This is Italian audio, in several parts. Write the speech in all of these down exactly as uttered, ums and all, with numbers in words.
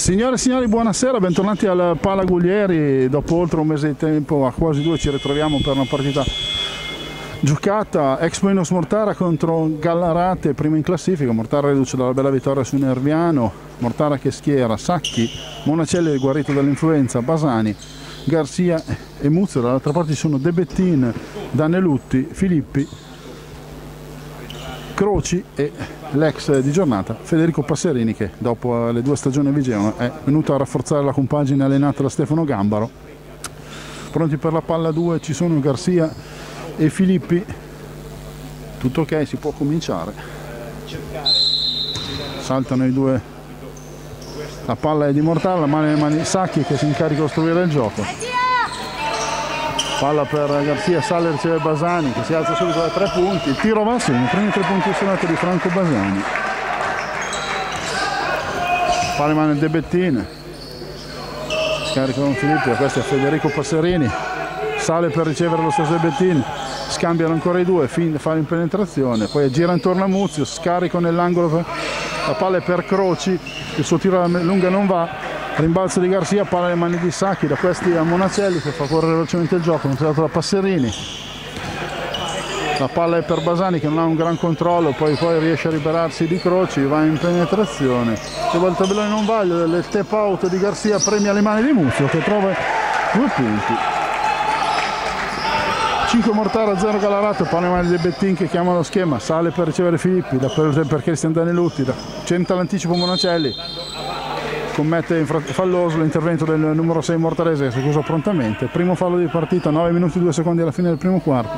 Signore e signori, buonasera, bentornati al Pala Guglieri. Dopo oltre un mese di tempo, a quasi due, ci ritroviamo per una partita giocata. Ex Moinos Mortara contro Gallarate, prima in classifica. Mortara riduce dalla bella vittoria su Nerviano. Mortara che schiera Sacchi, Monacelli guarito dall'influenza, Basani, Garcia e Muzio. Dall'altra parte ci sono De Bettin, Danelutti, Filippi, Croci e l'ex di giornata Federico Passerini, che dopo le due stagioni a Vigevano è venuto a rafforzare la compagine allenata da Stefano Gambaro. Pronti per la palla due ci sono Garcia e Filippi. Tutto ok, si può cominciare. Saltano i due, la palla è di Mortara, la mano nelle mani di Sacchi che si incarica di costruire il gioco. Palla per Garcia, sale, riceve Basani che si alza subito da tre punti. Il tiro va a segno, i primi tre punti sonati di Franco Basani. Palla in mano De Bettin, scarica con Filippi, questo è Federico Passerini, sale per ricevere lo stesso De Bettin, scambiano ancora i due, fin fa in penetrazione, poi gira intorno a Muzio, scarico nell'angolo, la palla è per Croci, il suo tiro lunga non va. Rimbalzo di Garcia, palla nelle mani di Sacchi, da questi a Monacelli che fa correre velocemente il gioco, controllato da Passerini. La palla è per Basani che non ha un gran controllo, poi, poi riesce a liberarsi di Croci, va in penetrazione. Se il tabellone non vale, il step out di Garcia premia le mani di Muzio che trova due punti. cinque Mortara, zero Gallarate, palla nelle mani di Bettin che chiama lo schema, sale per ricevere Filippi, da per, per Cristian Danelutti, da centra l'anticipo Monacelli. Commette in falloso l'intervento del numero sei Mortarese che si accusa prontamente. Primo fallo di partita, nove minuti e due secondi alla fine del primo quarto.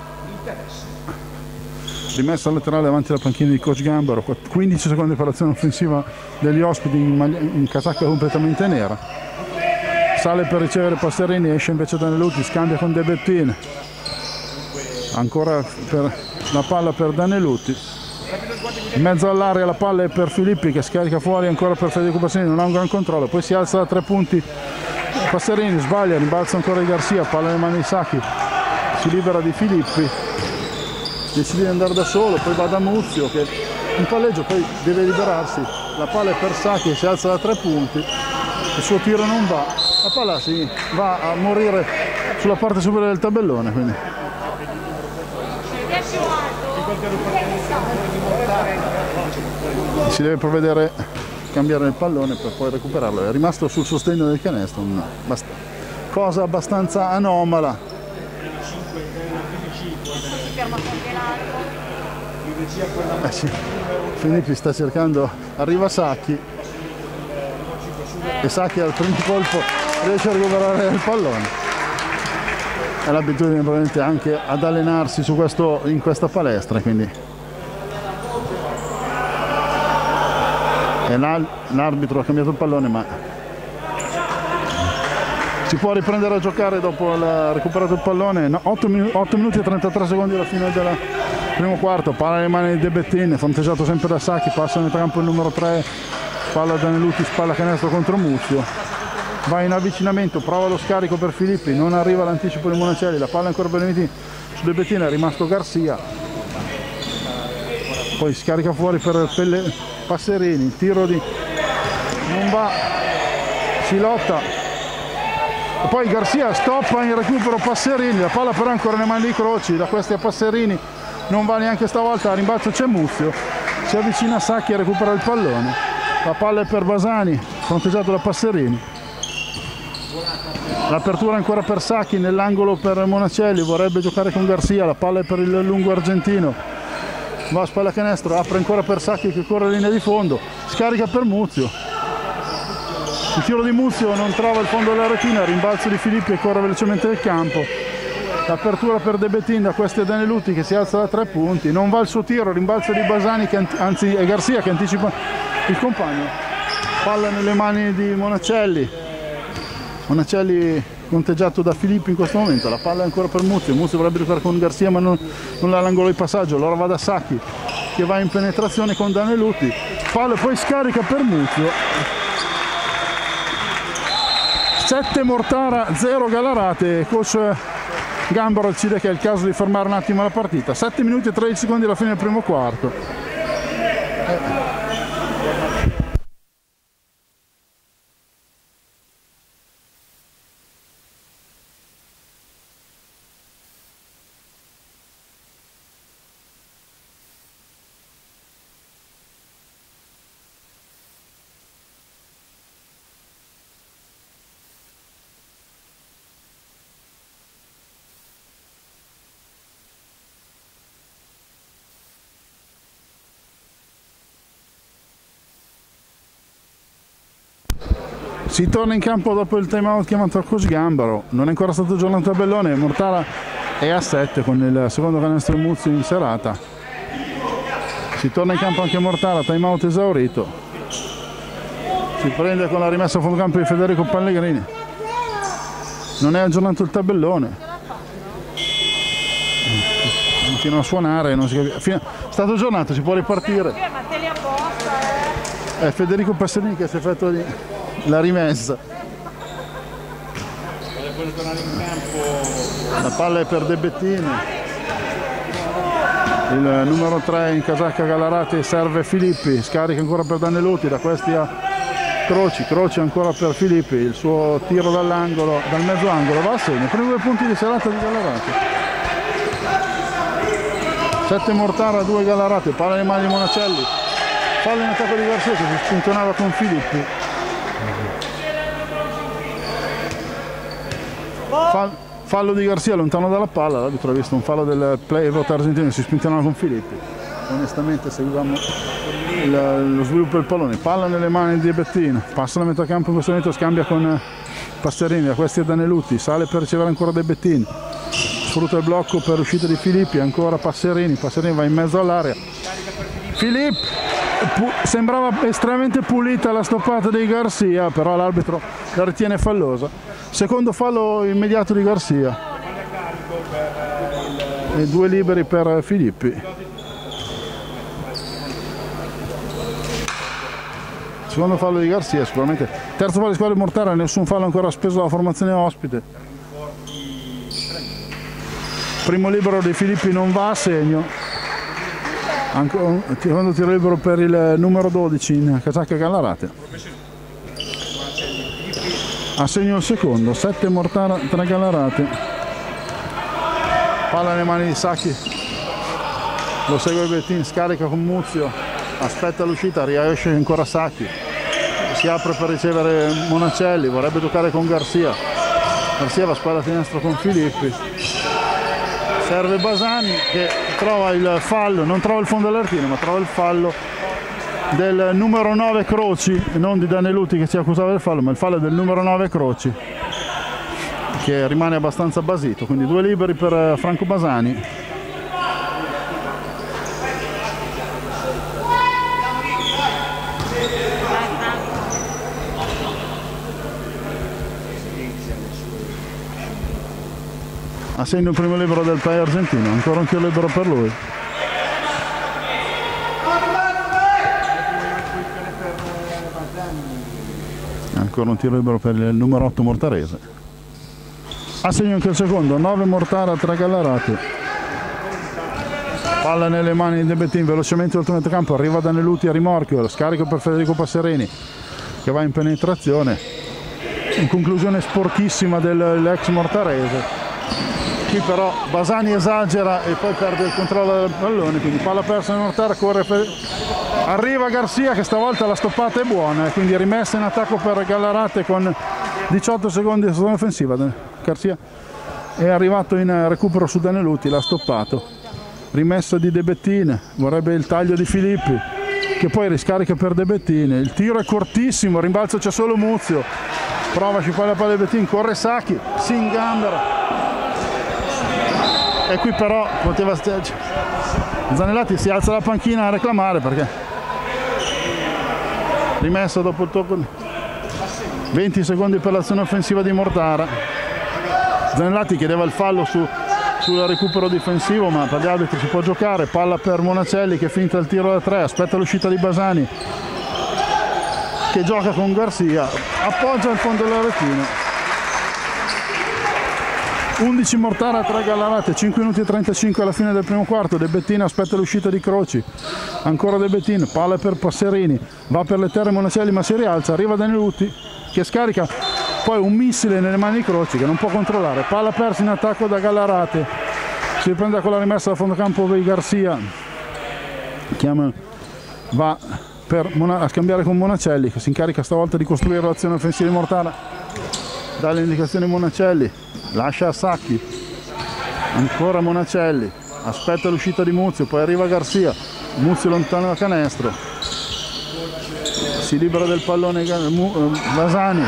Rimessa laterale davanti alla panchina di coach Gambaro, quindici secondi per l'azione offensiva degli ospiti in, in casacca completamente nera. Sale per ricevere Passerini, esce invece Danelutti, scambia con De Bettin. Ancora per la palla per Danelutti. In mezzo all'area la palla è per Filippi che scarica fuori ancora per Federico Passerini, non ha un gran controllo, poi si alza da tre punti Passerini, sbaglia, rimbalza ancora di Garcia, palla nelle mani di Sacchi, si libera di Filippi, decide di andare da solo, poi va da Muzio che in palleggio poi deve liberarsi, la palla è per Sacchi, si alza da tre punti, il suo tiro non va, la palla si va a morire sulla parte superiore del tabellone, quindi si deve provvedere a cambiare il pallone per poi recuperarlo. È rimasto sul sostegno del canestro, una cosa abbastanza anomala. Eh sì. Filippi sta cercando, arriva Sacchi e Sacchi al primo colpo riesce a recuperare il pallone. È l'abitudine probabilmente anche ad allenarsi su questo, in questa palestra, quindi l'arbitro ha cambiato il pallone, ma si può riprendere a giocare dopo aver recuperato il pallone. No, otto minuti e trentatré secondi alla fine del primo quarto. Palla nelle mani di De Bettin, fronteggiato sempre da Sacchi, passa nel campo il numero tre, palla Danelutti, spalla canestro contro Muzio, va in avvicinamento, prova lo scarico per Filippi, non arriva l'anticipo di Monacelli, la palla ancora per su De Bettin, è rimasto Garcia, poi scarica fuori per Pelle Passerini, il tiro di non va, si lotta e poi Garcia stoppa in recupero Passerini, la palla però ancora nelle mani di Croci, da questi a Passerini non va neanche stavolta, a rimbalzo c'è Muzio, si avvicina a Sacchi e recupera il pallone, la palla è per Basani, fronteggiato da Passerini, l'apertura ancora per Sacchi nell'angolo per Monacelli, vorrebbe giocare con Garcia, la palla è per il lungo argentino, va a spalla canestro, apre ancora per Sacchi che corre in linea di fondo, scarica per Muzio, il tiro di Muzio non trova il fondo della retina, rimbalzo di Filippi e corre velocemente nel campo, l'apertura per De Bettin, da questi a Danelutti che si alza da tre punti, non va il suo tiro, rimbalzo di Basani che anzi è Garcia che anticipa il compagno, palla nelle mani di Monacelli, Monacelli conteggiato da Filippi in questo momento, la palla è ancora per Muzio, Muzio vorrebbe giocare con Garcia ma non, non ha l'angolo di passaggio, allora va da Sacchi che va in penetrazione con Danelutti, palla poi scarica per Muzio. sette Mortara, zero Gallarate, coach Gambaro decide che è il caso di fermare un attimo la partita, sette minuti e tredici secondi alla fine del primo quarto. Si torna in campo dopo il time out chiamato a Cosgambaro, non è ancora stato aggiornato il tabellone, Mortara è a sette con il secondo canestro Muzio in serata. Si torna in campo anche Mortara, time out esaurito. Si prende con la rimessa a fondo campo di Federico Pellegrini. Non è aggiornato il tabellone. Continua a suonare, non si capisce. È stato aggiornato, si può ripartire. È Federico Passerini che si effettua la rimessa. La palla è per De Bettini. Il numero tre in casacca Gallarate serve Filippi, scarica ancora per Daneluti, da questi a Croci, Croci ancora per Filippi, il suo tiro dall'angolo, dal mezzo angolo, va a segno, primi due punti di serata di Gallarate. sette Mortara, due Gallarate, palla nei mani di Monacelli, fallo in attacco di Garcia che si spintonava con Filippi. Fall, fallo di Garcia lontano dalla palla, l'arbitro ha visto un fallo del playboy argentino, si spintonava con Filippi. Onestamente seguivamo il, lo sviluppo del pallone, palla nelle mani di Bettino, passa la metà campo in questo momento, scambia con Passerini, da questi è Daneluti, sale per ricevere ancora De Bettini, sfrutta il blocco per l'uscita di Filippi, ancora Passerini, Passerini va in mezzo all'area, Filippi, sembrava estremamente pulita la stoppata di Garcia, però l'arbitro la ritiene fallosa, secondo fallo immediato di Garcia e due liberi per Filippi. Secondo fallo di Garcia sicuramente, terzo fallo di squadra di Mortara, nessun fallo ancora speso dalla formazione ospite. Primo libero di Filippi non va a segno, secondo tiro libero per il numero dodici in casacca Gallarate. A segno il secondo, sette Mortara, tre Gallarate. Palla nelle mani di Sacchi, lo segue Bettini, scarica con Muzio, aspetta l'uscita, riesce ancora Sacchi, si apre per ricevere Monacelli, vorrebbe giocare con Garcia, Garcia va a spalla finestra con Filippi, serve Basani che trova il fallo, non trova il fondo dell'archino ma trova il fallo del numero nove Croci, non di Daneluti che si accusava del fallo, ma il fallo del numero nove Croci che rimane abbastanza basito, quindi due liberi per Franco Basani. A segno il primo libero del paese argentino, ancora un tiro libero per lui. Ancora un tiro libero per il numero otto Mortarese. A segno anche il secondo, nove Mortara, tre Gallarate. Palla nelle mani di De Bettini, velocemente oltre il campo, arriva Daneluti a rimorchio, scarico per Federico Passerini che va in penetrazione. In conclusione sporchissima dell'ex Mortarese. Qui però Basani esagera e poi perde il controllo del pallone, quindi palla persa in Mortara, corre per... arriva Garcia che stavolta la stoppata è buona, quindi rimessa in attacco per Gallarate con diciotto secondi di stagione offensiva. Garcia è arrivato in recupero su Daneluti, l'ha stoppato, rimessa di De Bettini, vorrebbe il taglio di Filippi che poi riscarica per De Bettini, il tiro è cortissimo, rimbalzo c'è solo Muzio, prova, ci fa la palla di Bettini, corre Sacchi, si ingambera. E qui però poteva Zanellati si alza la panchina a reclamare perché rimessa dopo il tocco, venti secondi per l'azione offensiva di Mortara. Zanellati chiedeva il fallo su, sul recupero difensivo, ma per gli arbitri si può giocare. Palla per Monacelli che finta il tiro da tre, aspetta l'uscita di Basani che gioca con Garcia, appoggia il fondo della retina. undici Mortara, tre Gallarate, cinque minuti e trentacinque alla fine del primo quarto. De Bettini aspetta l'uscita di Croci, ancora De Bettini, palla per Passerini, va per le terre Monacelli ma si rialza, arriva Daneluti che scarica poi un missile nelle mani di Croci che non può controllare, palla persa in attacco da Gallarate, si riprende con la rimessa da fondo campo di Garcia, chiama, va per a scambiare con Monacelli che si incarica stavolta di costruire l'azione offensiva di Mortara, dà le indicazioni Monacelli, lascia a Sacchi, ancora Monacelli, aspetta l'uscita di Muzio, poi arriva Garcia, Muzio lontano dal canestro, si libera del pallone Basani,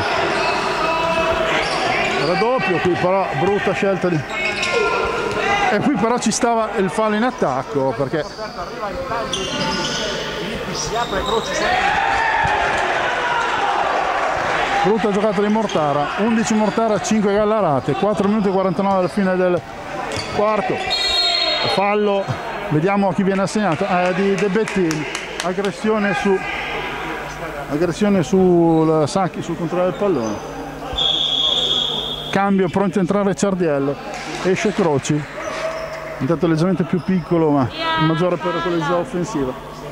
raddoppio qui, però brutta scelta di... e qui però ci stava il fallo in attacco, perché brutta giocata di Mortara. Undici Mortara, cinque Gallarate, quattro minuti e quarantanove alla fine del quarto. Fallo, vediamo a chi viene assegnato, eh, di De Bettini, aggressione su aggressione sul Sacchi, sul controllo del pallone. Cambio, pronto a entrare Ciardiello, esce Croci, intanto leggermente più piccolo ma maggiore pericolosità offensiva.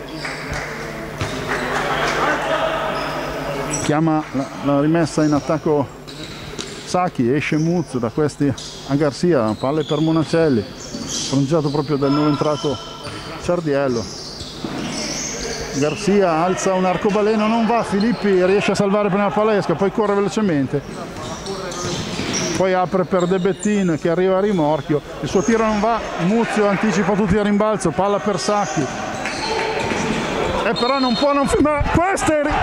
Chiama la, la rimessa in attacco Sacchi, esce Muzzo, da questi a Garcia, palle per Monacelli, fronteggiato proprio dal nuovo entrato Ciardiello. Garcia alza un arcobaleno, non va, Filippi riesce a salvare prima la palla esca, poi corre velocemente, poi apre per De Bettin che arriva a rimorchio, il suo tiro non va, Muzio anticipa tutti a rimbalzo, palla per Sacchi, e però non può non firmare, questo è...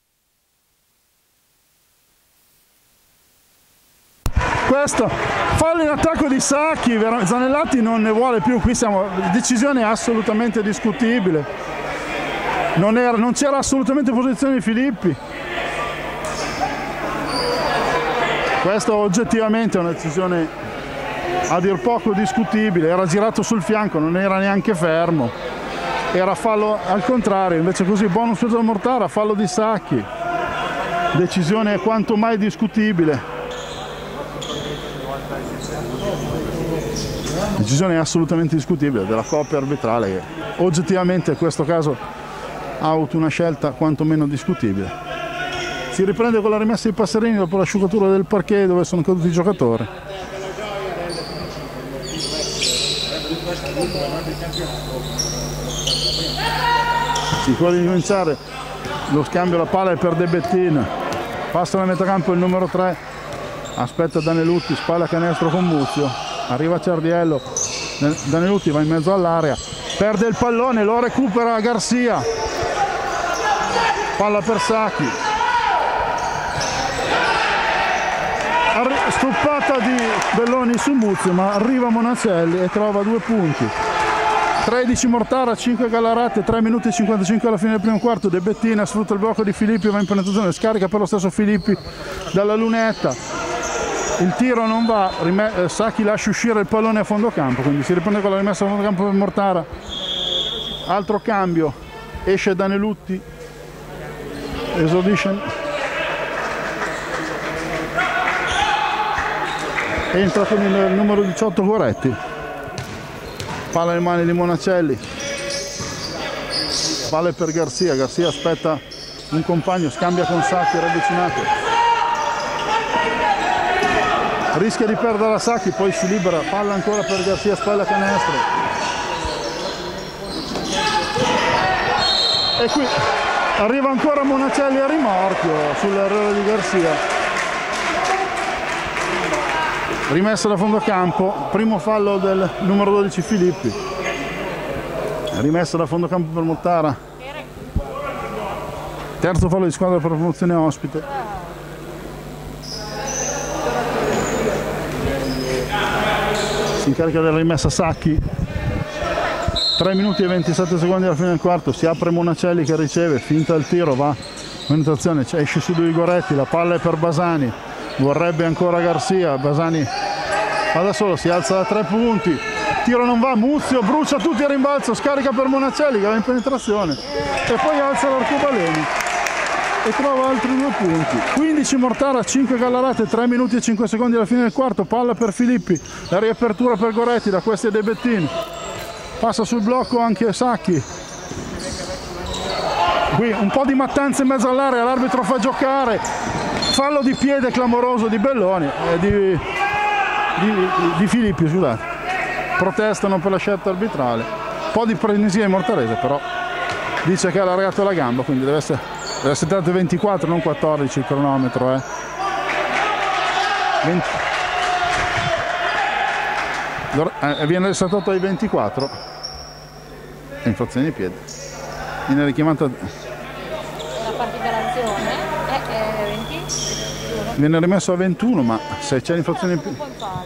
questo fallo in attacco di Sacchi, Zanellati non ne vuole più, qui siamo, decisione assolutamente discutibile. Non, era, non c'era assolutamente posizione di Filippi. Questa oggettivamente è una decisione a dir poco discutibile, era girato sul fianco, non era neanche fermo, era fallo al contrario, invece così bonus per Mortara, fallo di Sacchi, decisione quanto mai discutibile. Decisione assolutamente discutibile della coppia arbitrale che oggettivamente in questo caso ha avuto una scelta quantomeno discutibile. Si riprende con la rimessa di Passerini dopo l'asciugatura del parquet dove sono caduti i giocatori. Si vuole ricominciare lo scambio, la palla è per De Bettin, passa nel metacampo il numero tre, aspetta Danelutti, spalla canestro con Muzio, arriva Ciardiello, Danelutti va in mezzo all'area, perde il pallone, lo recupera Garcia. Palla per Sacchi, stoppata di Belloni su Muzio, ma arriva Monacelli e trova due punti. tredici Mortara, cinque Gallarate, tre minuti e cinquantacinque alla fine del primo quarto. De Bettina sfrutta il blocco di Filippi, va in penetrazione, scarica per lo stesso Filippi dalla lunetta, il tiro non va, Sacchi lascia uscire il pallone a fondo campo, quindi si riprende con la rimessa a fondo campo per Mortara. Altro cambio, esce Danelutti, esordisce, entra con il numero diciotto Goretti, palla in mani di Monacelli, palla per Garcia, Garcia aspetta un compagno, scambia con Sacchi ravvicinato, rischia di perdere la Sacchi, poi si libera, palla ancora per Garcia, spalla canestro, e qui arriva ancora Monacelli a rimorchio sull'errore di Garcia. Rimessa da fondo campo, primo fallo del numero dodici Filippi. Rimessa da fondo campo per Mortara. Terzo fallo di squadra per la promozione ospite. Si incarica della rimessa Sacchi. tre minuti e ventisette secondi alla fine del quarto, si apre Monacelli che riceve, finta il tiro, va penetrazione, esce su di Goretti, la palla è per Basani, vorrebbe ancora Garcia, Basani va da solo, si alza da tre punti, tiro non va, Muzio brucia tutti a rimbalzo, scarica per Monacelli che va in penetrazione e poi alza l'arcobaleno e trova altri due punti. quindici Mortara, cinque Gallarate, tre minuti e cinque secondi alla fine del quarto, palla per Filippi, la riapertura per Goretti, da questi è De Bettin. Passa sul blocco anche Sacchi. Qui un po' di mattanza in mezzo all'area, l'arbitro fa giocare. Fallo di piede clamoroso di Belloni, eh, di, di, di Filippi, scusate. Protestano per la scelta arbitrale. Un po' di frenesia in mortarese, però dice che ha allargato la gamba, quindi deve essere, deve essere tratte ventiquattro, non quattordici il cronometro. Eh. venti. Eh, viene riscattato ai ventiquattro. Infrazione di piede, viene richiamata la partita viene rimesso a ventuno, ma se c'è l'infrazione in più...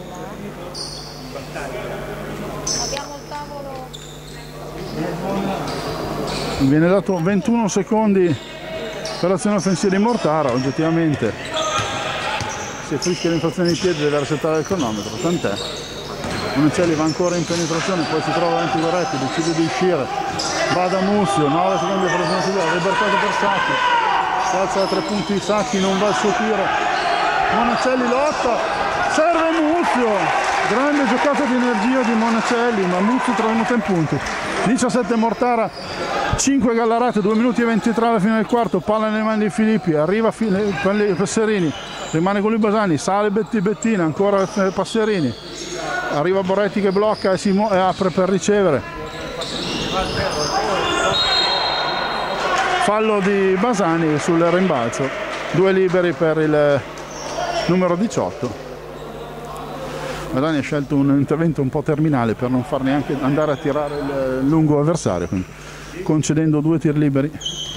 Viene dato ventuno secondi per l'azione offensiva di Mortara. Oggettivamente se fischia l'infrazione di piedi deve resettare il cronometro, tant'è. Monacelli va ancora in penetrazione, poi si trova davanti Goretti, decide di uscire, va da Muzio, nove secondi per l'azione offensiva, libertato per Sacchi, si alza da tre punti Sacchi, non va il suo tiro, Monacelli lotta, serve Muzio, grande giocata di energia di Monacelli, ma Muzio travenuta in punti. diciassette Mortara, cinque Gallarate, due minuti e ventitré alla fine del quarto, palla nelle mani di Filippi, arriva Passerini, rimane con lui Basani, sale Betti Bettina, ancora Passerini, arriva Boretti che blocca e si e apre per ricevere. Fallo di Basani sul rimbalzo, due liberi per il numero diciotto. Basani ha scelto un intervento un po' terminale per non far neanche andare a tirare il lungo avversario, quindi concedendo due tir liberi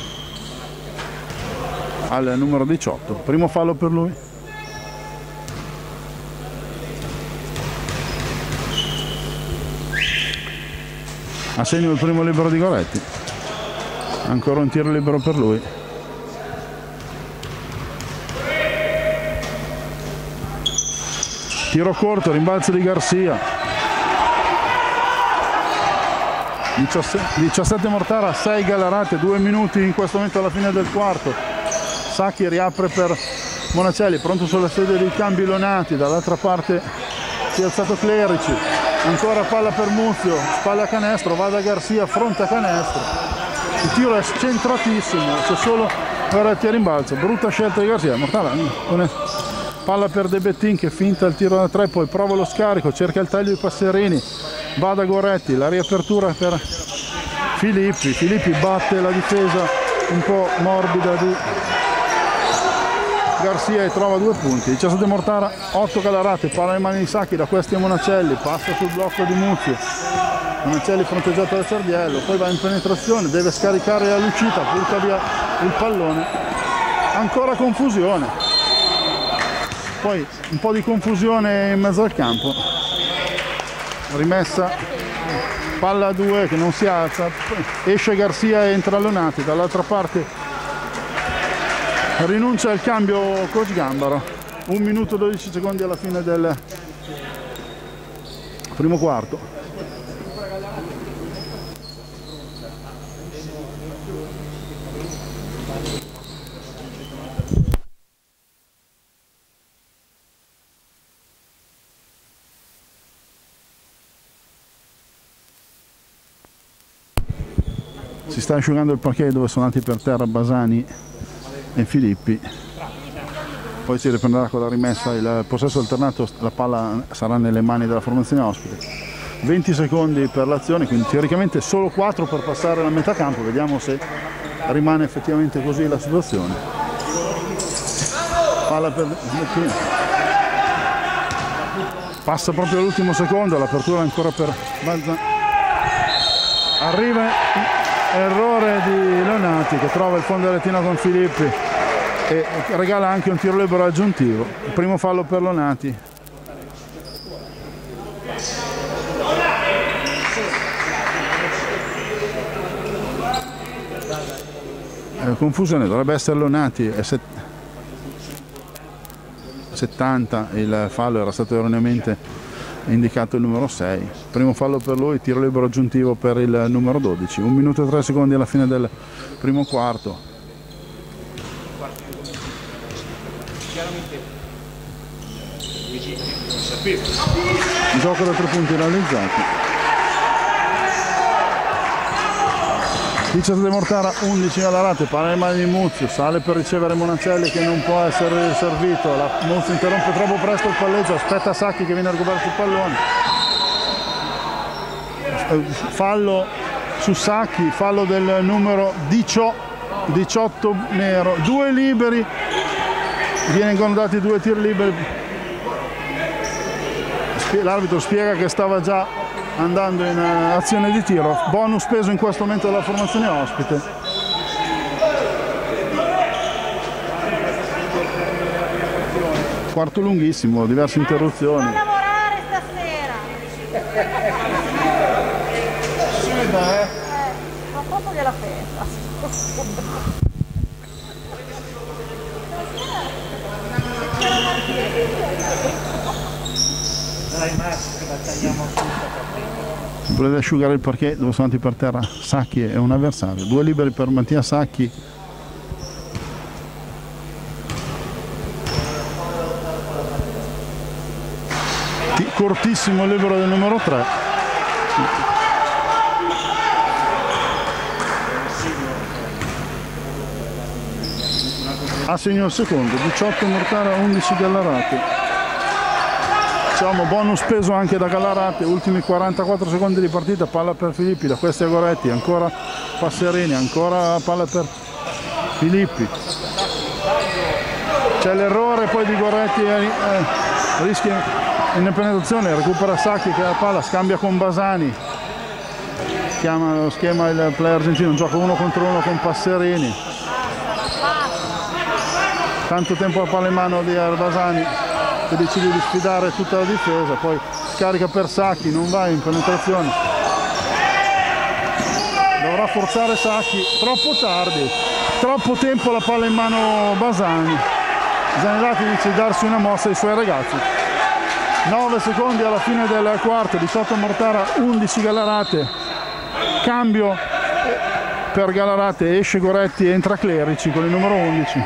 al numero diciotto. Primo fallo per lui. A segno il primo libero di Goretti. Ancora un tiro libero per lui. Tiro corto, rimbalzo di Garcia. diciassette Mortara, sei Gallarate, due minuti in questo momento alla fine del quarto. Sacchi riapre per Monacelli, pronto sulla sedia dei cambi Lonati, dall'altra parte si è alzato Clerici, ancora palla per Muzio, spalla a canestro, va da Garcia, fronte a canestro. Il tiro è centratissimo, c'è solo Goretti a rimbalzo, brutta scelta di Garcia. Mortara, palla per De Bettin che finta il tiro da tre, poi prova lo scarico, cerca il taglio di Passerini, va da Goretti, la riapertura per Filippi, Filippi batte la difesa un po' morbida di Garcia e trova due punti. diciassette Mortara, otto Gallarate, palla in mani di Sacchi, da questi a Monacelli, passa sul blocco di Muzio, Monacelli fronteggiato da Cerdiello, poi va in penetrazione, deve scaricare all'uscita, butta via il pallone, ancora confusione, poi un po' di confusione in mezzo al campo, rimessa, palla a due che non si alza, esce Garcia e entra Lonati, dall'altra parte rinuncia al cambio coach Gambaro. Un minuto e dodici secondi alla fine del primo quarto. Si sta asciugando il parquet dove sono andati per terra Basani e Filippi, poi si riprenderà con la rimessa, il possesso alternato, la palla sarà nelle mani della formazione ospite. venti secondi per l'azione, quindi teoricamente solo quattro per passare la metà campo, vediamo se rimane effettivamente così la situazione. Palla per Bettina, passa proprio all'ultimo secondo, l'apertura ancora per Balzan, arriva errore di Lonati che trova il fondo retino con Filippi e regala anche un tiro libero aggiuntivo. Il primo fallo per Lonati. Eh, confusione, dovrebbe essere Lonati, è set... settanta, il fallo era stato erroneamente indicato il numero sei. Primo fallo per lui, tiro libero aggiuntivo per il numero dodici. Un minuto e tre secondi alla fine del primo quarto. Gioco da tre punti realizzati. diciassette Mortara, undici Gallarate, palla nelle mani di Muzio, sale per ricevere Monacelli che non può essere servito, la Muzio interrompe troppo presto il palleggio, aspetta Sacchi che viene a recuperare sul pallone, fallo su Sacchi, fallo del numero diciotto nero, due liberi, vengono dati due tir liberi, l'arbitro spiega che stava già andando in azione di tiro, bonus peso in questo momento della formazione ospite. Quarto lunghissimo, diverse interruzioni. Non lavorare stasera. Si vede, eh? Eh, ma proprio che la festa. Dai Max, che la tagliamo tutta. Volete asciugare il parquet dove sono andati per terra Sacchi e un avversario. Due liberi per Mattia Sacchi. Cortissimo libero del numero tre. A segno il secondo, diciotto Mortara, undici Gallarate. Diciamo bonus peso anche da Gallarate, ultimi quarantaquattro secondi di partita, palla per Filippi, da questi a Goretti, ancora Passerini, ancora palla per Filippi. C'è l'errore poi di Goretti, eh, eh, rischia in penetrazione, recupera Sacchi che ha la palla, scambia con Basani, chiama lo schema il player argentino, gioca uno contro uno con Passerini, tanto tempo la palla in mano di Basani che decide di sfidare tutta la difesa, poi scarica per Sacchi, non va in penetrazione, dovrà forzare Sacchi, troppo tardi, troppo tempo la palla in mano Basani. Zanellati dice di darsi una mossa ai suoi ragazzi. nove secondi alla fine del quarto, diciotto Mortara, undici Gallarate. Cambio per Gallarate, esce Goretti, entra Clerici con il numero undici.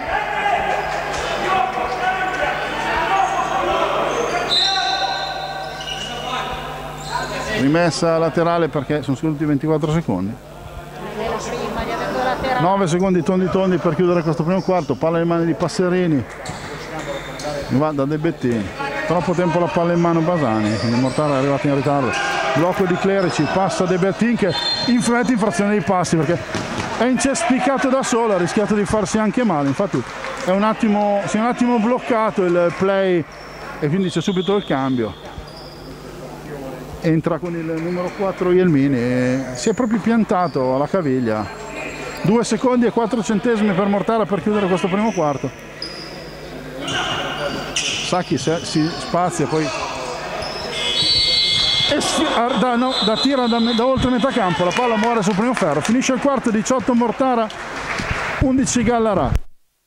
Rimessa laterale perché sono scaduti ventiquattro secondi. nove secondi tondi tondi per chiudere questo primo quarto, palla in mano di Passerini, va da De Bettini, troppo tempo la palla in mano Basani, quindi Mortara è arrivato in ritardo, blocco di Clerici, passa De Bettini che infretta infrazione dei passi perché è incespicato da solo, ha rischiato di farsi anche male, infatti è un attimo, si è un attimo bloccato il play e quindi c'è subito il cambio. Entra con il numero quattro Ielmini e si è proprio piantato alla caviglia. Due secondi e quattro centesimi per Mortara per chiudere questo primo quarto. Sacchi si spazia poi e da, no, da tira da, da oltre metà campo, la palla muore sul primo ferro. Finisce il quarto, diciotto Mortara, undici Gallarate.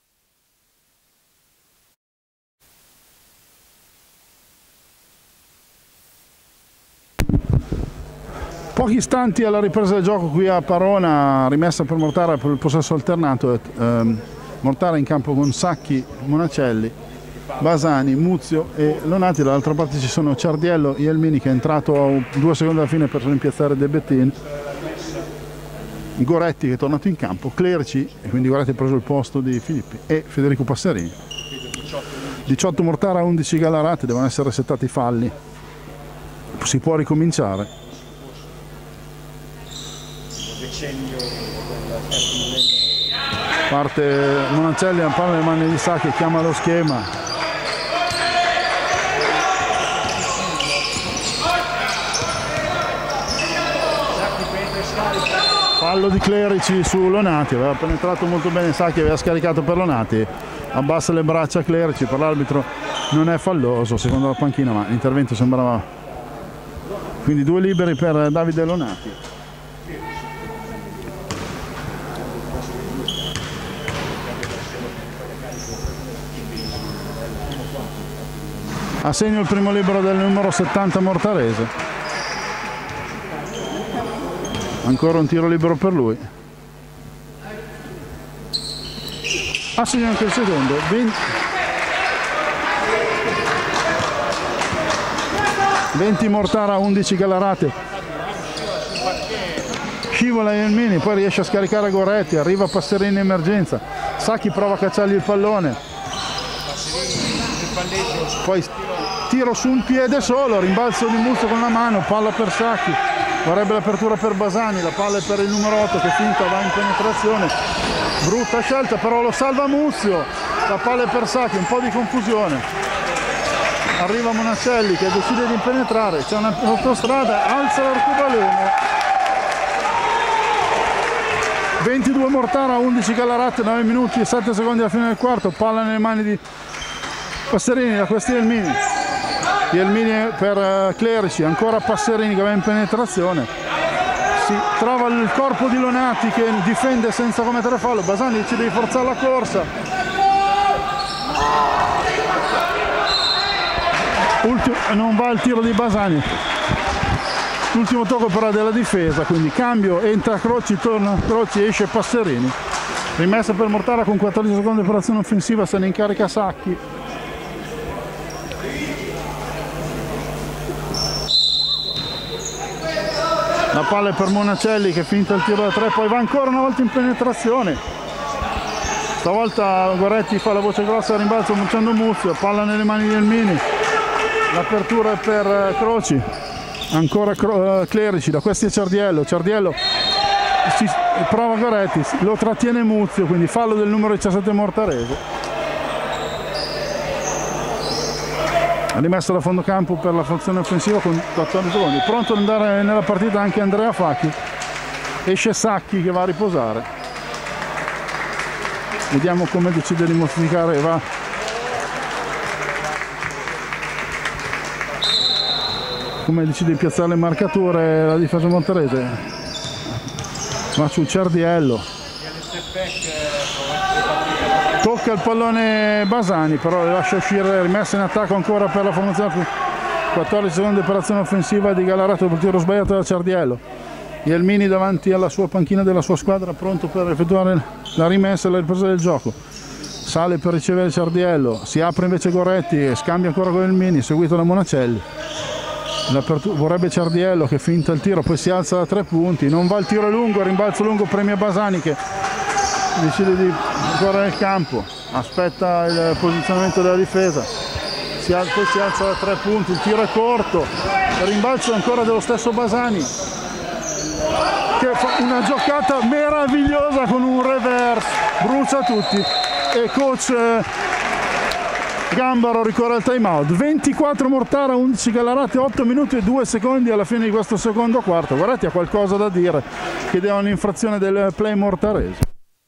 Pochi istanti alla ripresa del gioco qui a Parona, rimessa per Mortara per il possesso alternato. ehm, Mortara in campo con Sacchi, Monacelli, Basani, Muzio e Lonati. Dall'altra parte ci sono Ciardiello, Ielmini che è entrato a due secondi alla fine per rimpiazzare De Bettini, Goretti che è tornato in campo, Clerici, e quindi Goretti ha preso il posto di Filippi, e Federico Passerini. diciotto Mortara, undici Gallarate, devono essere settati i falli, si può ricominciare. Parte Monacelli, a palla nelle mani di Sacchi, chiama lo schema. Fallo di Clerici su Lonati, aveva penetrato molto bene Sacchi, aveva scaricato per Lonati, abbassa le braccia Clerici, per l'arbitro non è falloso secondo la panchina, ma l'intervento sembrava, quindi due liberi per Davide Lonati. A segno il primo libero del numero settanta Mortarese. Ancora un tiro libero per lui. A segno anche il secondo. venti Mortara, undici Gallarate. Scivola Ielmini, poi riesce a scaricare Goretti, arriva Passerini in emergenza. Sacchi prova a cacciargli il pallone. Poi tiro su un piede solo, rimbalzo di Muzio con la mano, palla per Sacchi, vorrebbe l'apertura per Basani, la palla è per il numero otto che finta, va in penetrazione, brutta scelta però lo salva Muzio, la palla è per Sacchi, un po' di confusione, arriva Monacelli che decide di penetrare, c'è un'autostrada, alza l'arcobaleno, ventidue Mortara, undici Gallarate, nove minuti e sette secondi alla fine del quarto, palla nelle mani di Passerini da questi Elmini, Elmini per Clerici, ancora Passerini che va in penetrazione, si trova il corpo di Lonati che difende senza commettere fallo, Basani decide di forzare la corsa, Ultimo, non va il tiro di Basani, l'ultimo tocco però della difesa, quindi cambio, entra Croci, torna Croci, esce Passerini, rimessa per Mortara con quattordici secondi di operazione offensiva, se ne incarica Sacchi. La palla è per Monacelli che finta il tiro da tre, poi va ancora una volta in penetrazione. Stavolta Goretti fa la voce grossa al rimbalzo mucciando Muzio, palla nelle mani di Elmini. L'apertura è per Croci, ancora Clerici, da questi è Ciardiello. Ciardiello si prova Goretti, lo trattiene Muzio, quindi fallo del numero diciassette Mortarese. Rimesso da fondo campo per la funzione offensiva con quattordici secondi, pronto ad andare nella partita anche Andrea Facchi, esce Sacchi che va a riposare, vediamo come decide di modificare, va come decide di piazzare le marcature la difesa monterese, va su Ciardiello, tocca il pallone Basani, però le lascia uscire, rimessa in attacco ancora per la formazione, quattordici secondi di operazione offensiva di Galarato per tiro sbagliato da Ciardiello. Elmini davanti alla sua panchina della sua squadra, pronto per effettuare la rimessa e la ripresa del gioco. Sale per ricevere Ciardiello, si apre invece Goretti e scambia ancora con Elmini, seguito da Monacelli. Vorrebbe Ciardiello che finta il tiro, poi si alza da tre punti, non va il tiro lungo, rimbalzo lungo, premia Basani che decide di correre nel campo, aspetta il posizionamento della difesa, si alza, poi si alza da tre punti, il tiro è corto, il rimbalzo ancora dello stesso Basani che fa una giocata meravigliosa con un reverse, brucia tutti e coach Gambaro ricorre al time out. Ventiquattro Mortara, undici Gallarate, otto minuti e due secondi alla fine di questo secondo quarto. Guardate, ha qualcosa da dire, chiedeva un'infrazione del play mortarese.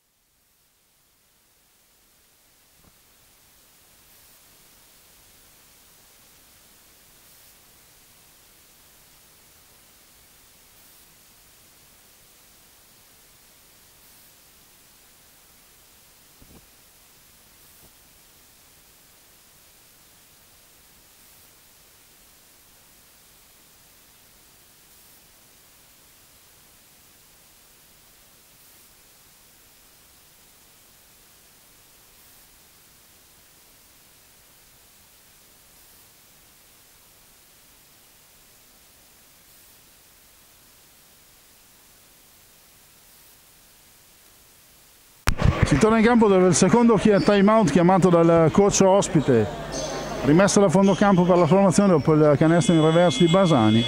Si torna in campo dove il secondo time out chiamato dal coach ospite, rimessa da fondo campo per la formazione dopo il canestro in reverse di Basani.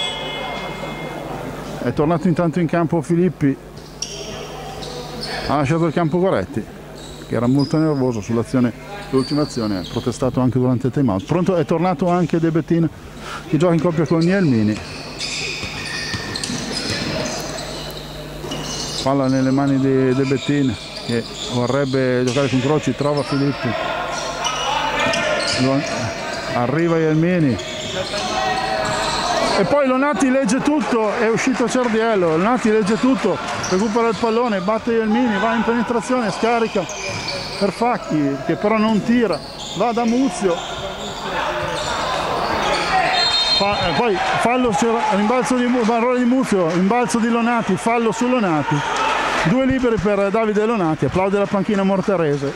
È tornato intanto in campo Filippi, ha lasciato il campo Goretti che era molto nervoso sull'azione, l'ultima azione, ha protestato anche durante il time out. Pronto è tornato anche De Bettin che gioca in coppia con Elmini. Palla nelle mani di De Bettin che vorrebbe giocare con Croci, trova Filippi, arriva Elmini e poi Lonati legge tutto, è uscito Ciardiello, Lonati legge tutto, recupera il pallone, batte Elmini, va in penetrazione, scarica per Facchi che però non tira, va da Muzio, fa, eh, poi fallo, rimbalzo di, di Muzio, rimbalzo di Lonati, fallo su Lonati. Due liberi per Davide Lonati, applaude la panchina mortarese.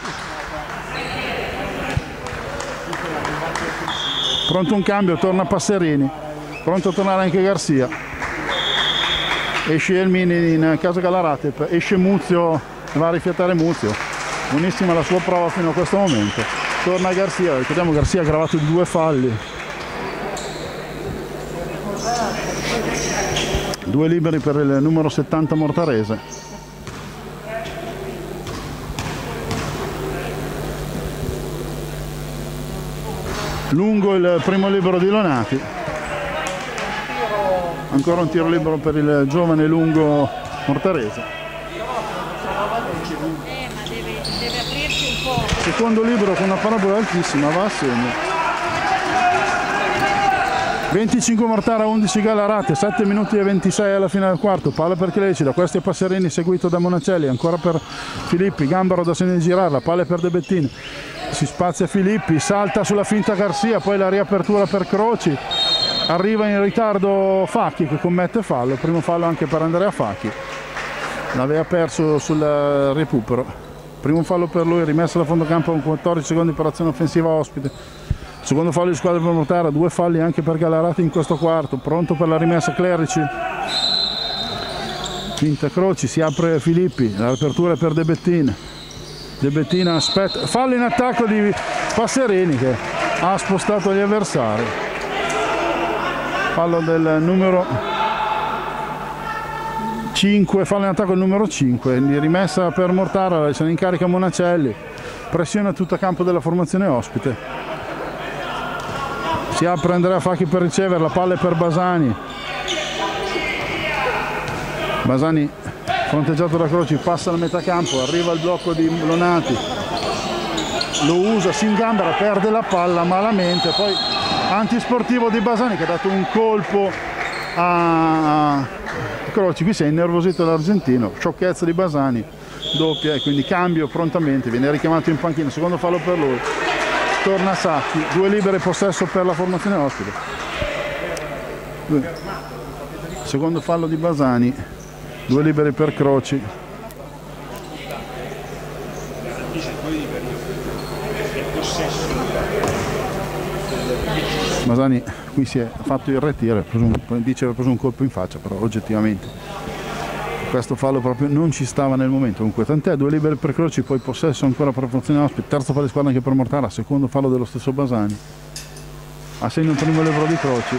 Pronto un cambio, torna Passerini, pronto a tornare anche Garcia. Esce Elmini in casa Gallarate, esce Muzio, va a rifiatare Muzio. Buonissima la sua prova fino a questo momento. Torna Garcia, ricordiamo Garcia ha gravato due falli. Due liberi per il numero settanta mortarese. Lungo il primo libero di Lonati, ancora un tiro libero per il giovane lungo mortarese. Eh, ma deve, deve aprirsi un po'. secondo libero con una parabola altissima, va a segno. venticinque Mortara, undici Gallarate, sette minuti e ventisei alla fine del quarto, palla per Clerici, da questi Passerini seguito da Monacelli, ancora per Filippi, Gambaro da segno di girarla, palla per De Bettini, si spazia Filippi, salta sulla finta Garcia, poi la riapertura per Croci, arriva in ritardo Facchi che commette fallo, primo fallo anche per Andrea Facchi, l'aveva perso sul recupero, primo fallo per lui, rimessa da fondo campo con quattordici secondi per azione offensiva ospite. Secondo fallo di squadra per Mortara, due falli anche per Gallarate in questo quarto, pronto per la rimessa Clerici. Finta Croci, si apre Filippi, l'apertura è per De Bettina. De Bettina aspetta, fallo in attacco di Passerini che ha spostato gli avversari. Fallo del numero cinque, fallo in attacco il numero cinque, rimessa per Mortara, se ne incarica Monacelli, pressione a tutto campo della formazione ospite. Si apre Andrea Facchi per ricevere, la palla è per Basani. Basani fronteggiato da Croci, passa al metà campo, arriva il blocco di Lonati. Lo usa, si ingambera, perde la palla malamente, poi antisportivo di Basani che ha dato un colpo a Croci, qui si è innervosito l'argentino, sciocchezza di Basani, doppia e quindi cambio prontamente, viene richiamato in panchina, secondo fallo per lui. Torna Sacchi, due libere possesso per la formazione ospite. Secondo fallo di Basani, due liberi per Croci. Basani qui si è fatto il ritiro, dice che ha preso un colpo in faccia, però oggettivamente questo fallo proprio non ci stava nel momento. Comunque tant'è, due liberi per Croci, poi possesso ancora per la formazione ospite, terzo fallo di squadra anche per Mortara, secondo fallo dello stesso Basani, a segno il primo libero di Croci.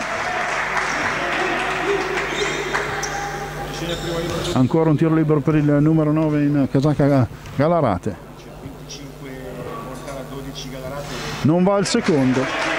Ancora un tiro libero per il numero nove in casacca Gallarate, non va il secondo.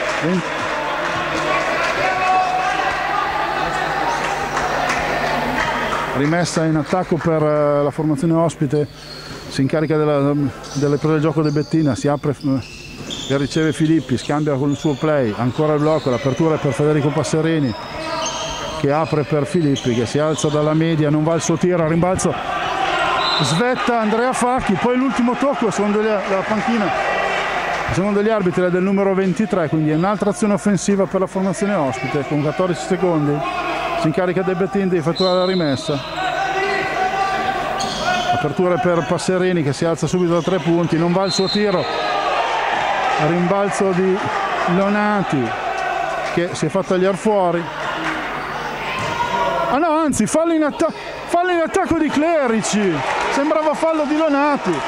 Rimessa in attacco per la formazione ospite, si incarica della, delle prese del gioco De Bettina, si apre e riceve Filippi, scambia con il suo play, ancora il blocco, l'apertura è per Federico Passerini che apre per Filippi che si alza dalla media, non va il suo tiro, a rimbalzo svetta Andrea Facchi, poi l'ultimo tocco secondo la panchina, secondo gli arbitri è del numero ventitré, quindi è un'altra azione offensiva per la formazione ospite con quattordici secondi. Si incarica De Bettin di effettuare la rimessa, apertura per Passerini che si alza subito da tre punti, non va il suo tiro, rimbalzo di Lonati che si è fatto tagliare fuori, ah no anzi fallo in, atta fallo in attacco di Clerici, sembrava fallo di Lonati,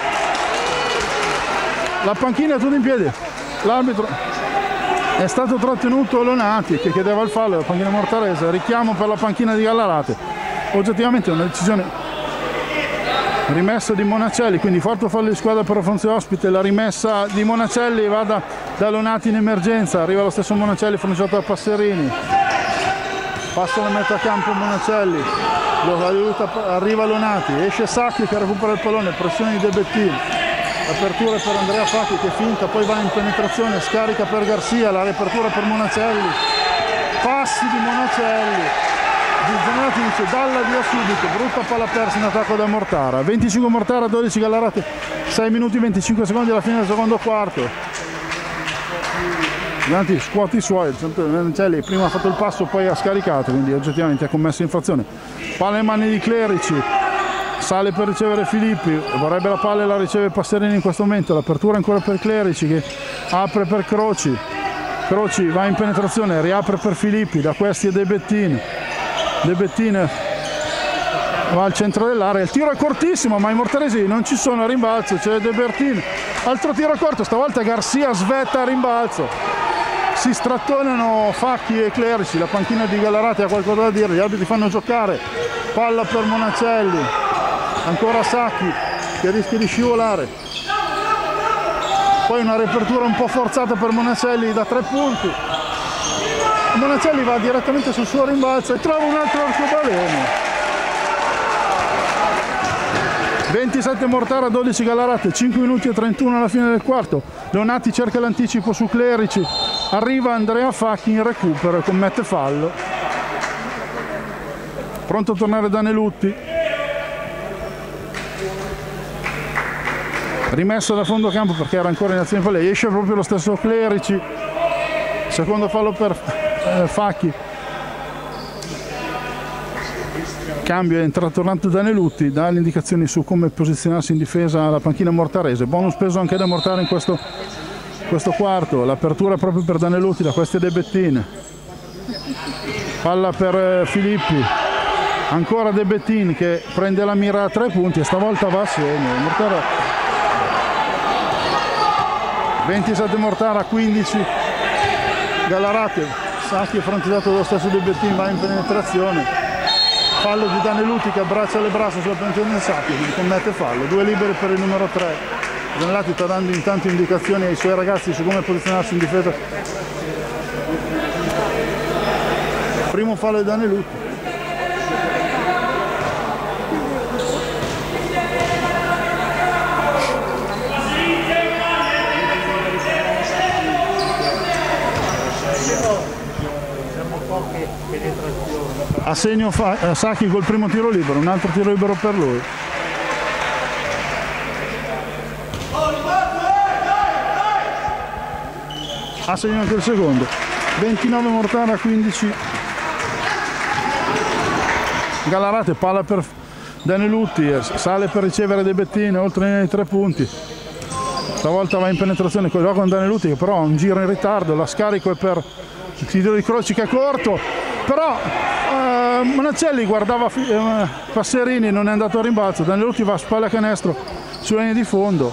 la panchina è tutta in piedi, l'arbitro. È stato trattenuto Lonati che chiedeva il fallo, la panchina mortarese, richiamo per la panchina di Gallarate. Oggettivamente è una decisione rimessa di Monacelli, quindi forte fallo di squadra per la formazione ospite, la rimessa di Monacelli va da, da Lonati in emergenza, arriva lo stesso Monacelli fronteggiato da Passerini, passa la metà campo Monacelli, lo aiuta, arriva Lonati, esce Sacchi che recupera il pallone, pressione di De Bettini. Apertura per Andrea Facchi che finta, poi va in penetrazione, scarica per Garcia, la riapertura per Monacelli, passi di Monacelli, Gizzanati dice dalla via subito, brutta palla persa in attacco da Mortara, venticinque Mortara, dodici Gallarate, sei minuti e venticinque secondi alla fine del secondo quarto. Gizzanati scuote i suoi, Monacelli prima ha fatto il passo poi ha scaricato, quindi oggettivamente ha commesso infrazione. Palla in mani di Clerici, sale per ricevere Filippi, vorrebbe la palla e la riceve Passerini in questo momento, l'apertura ancora per Clerici che apre per Croci, Croci va in penetrazione, riapre per Filippi, da questi è De Bettin, De Bettin va al centro dell'area, il tiro è cortissimo ma i mortaresi non ci sono a rimbalzo, c'è De Bettin, altro tiro corto, stavolta Garcia svetta a rimbalzo, si strattonano Facchi e Clerici, la panchina di Gallarate ha qualcosa da dire, gli arbitri fanno giocare, palla per Monacelli, ancora Sacchi che rischia di scivolare, poi una riapertura un po' forzata per Monacelli da tre punti, Monacelli va direttamente sul suo rimbalzo e trova un altro arcobaleno, ventisette Mortara, dodici Gallarate, cinque minuti e trentuno alla fine del quarto. Leonati cerca l'anticipo su Clerici, arriva Andrea Facchi in recupero e commette fallo. Pronto a tornare Danelutti, rimesso da fondo campo perché era ancora in azione fallo, esce proprio lo stesso Clerici, secondo fallo per eh, Facchi. Cambio, è entrato tornato Danelutti, dà le indicazioni su come posizionarsi in difesa alla panchina mortarese. Bonus peso anche da Mortara in questo, questo quarto. L'apertura proprio per Danelutti da queste De Bettin. Palla per eh, Filippi, ancora De Bettin che prende la mira a tre punti e stavolta va a segno. Mortara, ventisette Mortara, quindici Gallarate. Sacchi è fronteggiato dallo stesso De Bettin, va in penetrazione. Fallo di Danelutti che abbraccia le braccia sulla penetrazione di Sacchi, quindi commette fallo. Due liberi per il numero tre. Danelutti sta dando intanto indicazioni ai suoi ragazzi su come posizionarsi in difesa. Primo fallo di Danelutti. A segno fa, eh, Sacchi col primo tiro libero, un altro tiro libero per lui. A segno anche il secondo. ventinove Mortara, quindici Gallarate. Palla per Danelutti, sale per ricevere De Bettin oltre i tre punti. Stavolta va in penetrazione con Danelutti che però ha un giro in ritardo. La scarico è per il tiro di Croci che è corto, però eh, Monacelli guardava eh, Passerini, non è andato a rimbalzo. Danelutti va a spalla a canestro sulla linea di fondo,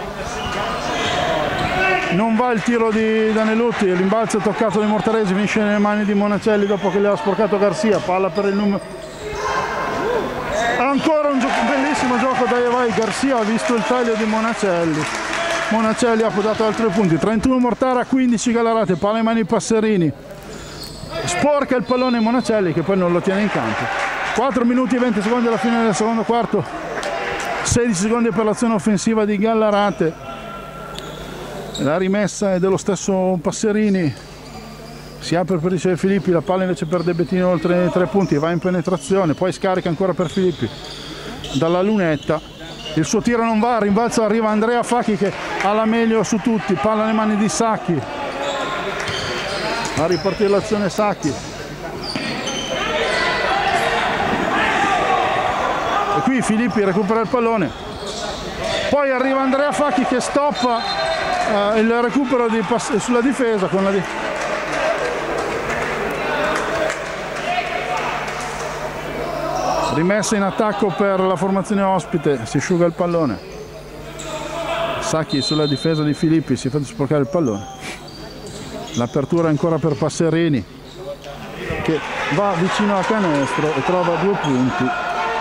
non va il tiro di Danelutti, l'imbalzo è toccato dai mortaresi, finisce nelle mani di Monacelli dopo che le ha sporcato Garcia. Palla per il numero, ancora un, gioco, un bellissimo gioco da Evai. Garcia ha visto il taglio di Monacelli, Monacelli ha dato altri punti. trentuno Mortara, quindici Gallarate. Palla in mani di Passerini, sporca il pallone Monacelli che poi non lo tiene in campo. quattro minuti e venti secondi alla fine del secondo quarto, sedici secondi per l'azione offensiva di Gallarate. La rimessa è dello stesso Passerini, si apre per ricevere Filippi, la palla invece per De Bettin oltre i tre punti, va in penetrazione, poi scarica ancora per Filippi dalla lunetta. Il suo tiro non va, rimbalzo arriva Andrea Facchi che ha la meglio su tutti. Palla nelle mani di Sacchi, a ripartire l'azione Sacchi, e qui Filippi recupera il pallone, poi arriva Andrea Facchi che stoppa uh, il recupero di sulla difesa con la di rimessa in attacco per la formazione ospite. Si asciuga il pallone, Sacchi sulla difesa di Filippi, si fa sporcare il pallone. L'apertura ancora per Passerini che va vicino a canestro e trova due punti.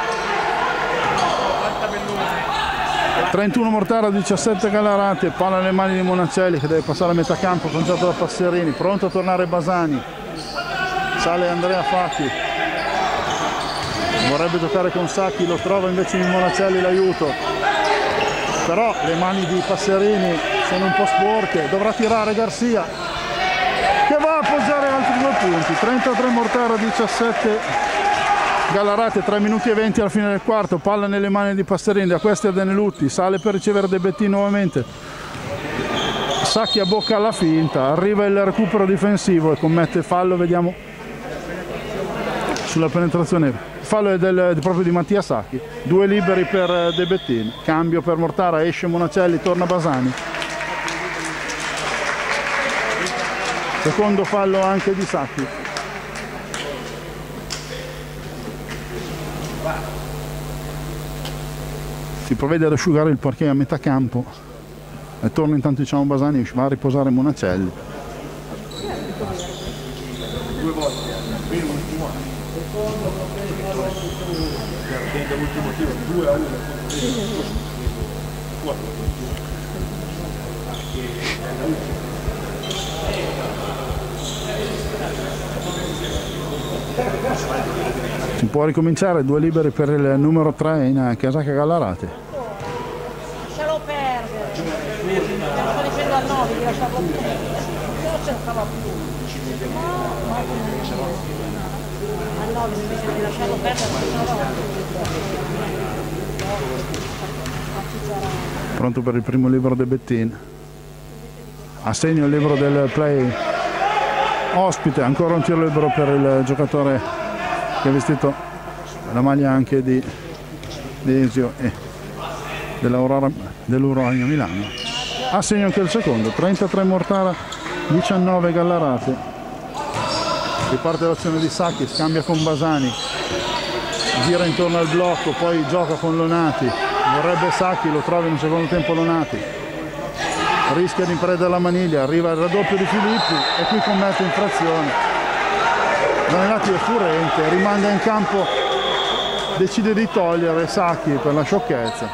trentuno Mortara, diciassette Gallarate. Palla nelle mani di Monacelli che deve passare a metà campo, contato da Passerini. Pronto a tornare Basani, sale Andrea Facchi, vorrebbe giocare con Sacchi, lo trova invece in Monacelli l'aiuto, però le mani di Passerini sono un po' sporche, dovrà tirare Garcia che va a appoggiare altri due punti. trentatré Mortara, diciassette Gallarate. Tre minuti e venti alla fine del quarto. Palla nelle mani di Passerini, da questi a Danelutti, sale per ricevere De Bettin nuovamente. Sacchi a bocca alla finta, arriva il recupero difensivo e commette fallo, vediamo sulla penetrazione. Il fallo è del, proprio di Mattia Sacchi. Due liberi per De Bettin. Cambio per Mortara, esce Monacelli, torna Basani. Secondo fallo anche di Sacchi. Si provvede ad asciugare il parquet a metà campo e torna intanto, diciamo, Basani, va a riposare Monacelli. Due volte, almeno l'ultimo anno. Perdendo l'ultimo tiro, due a uno. Si può ricominciare, due liberi per il numero tre in casacca Gallarate. Lascialo perdere. Sto dicendo al nove di lasciarlo perdere. Io non cercavo più. Al nove invece di lasciarlo perdere, pronto per il primo libero del Bettin. Assegno il libero del play ospite, ancora un tiro libero per il giocatore che ha vestito la maglia anche di Desio e dell'Aurora dell'Urania Milano. Assegno anche il secondo, trentatré Mortara, diciannove Gallarate. Riparte l'azione di Sacchi, scambia con Basani, gira intorno al blocco, poi gioca con Lonati, vorrebbe Sacchi, lo trova in un secondo tempo Lonati, rischia di prendere la maniglia, arriva il raddoppio di Filippi e qui commette infrazione. Lonati è furente, rimanda in campo, decide di togliere Sacchi per la sciocchezza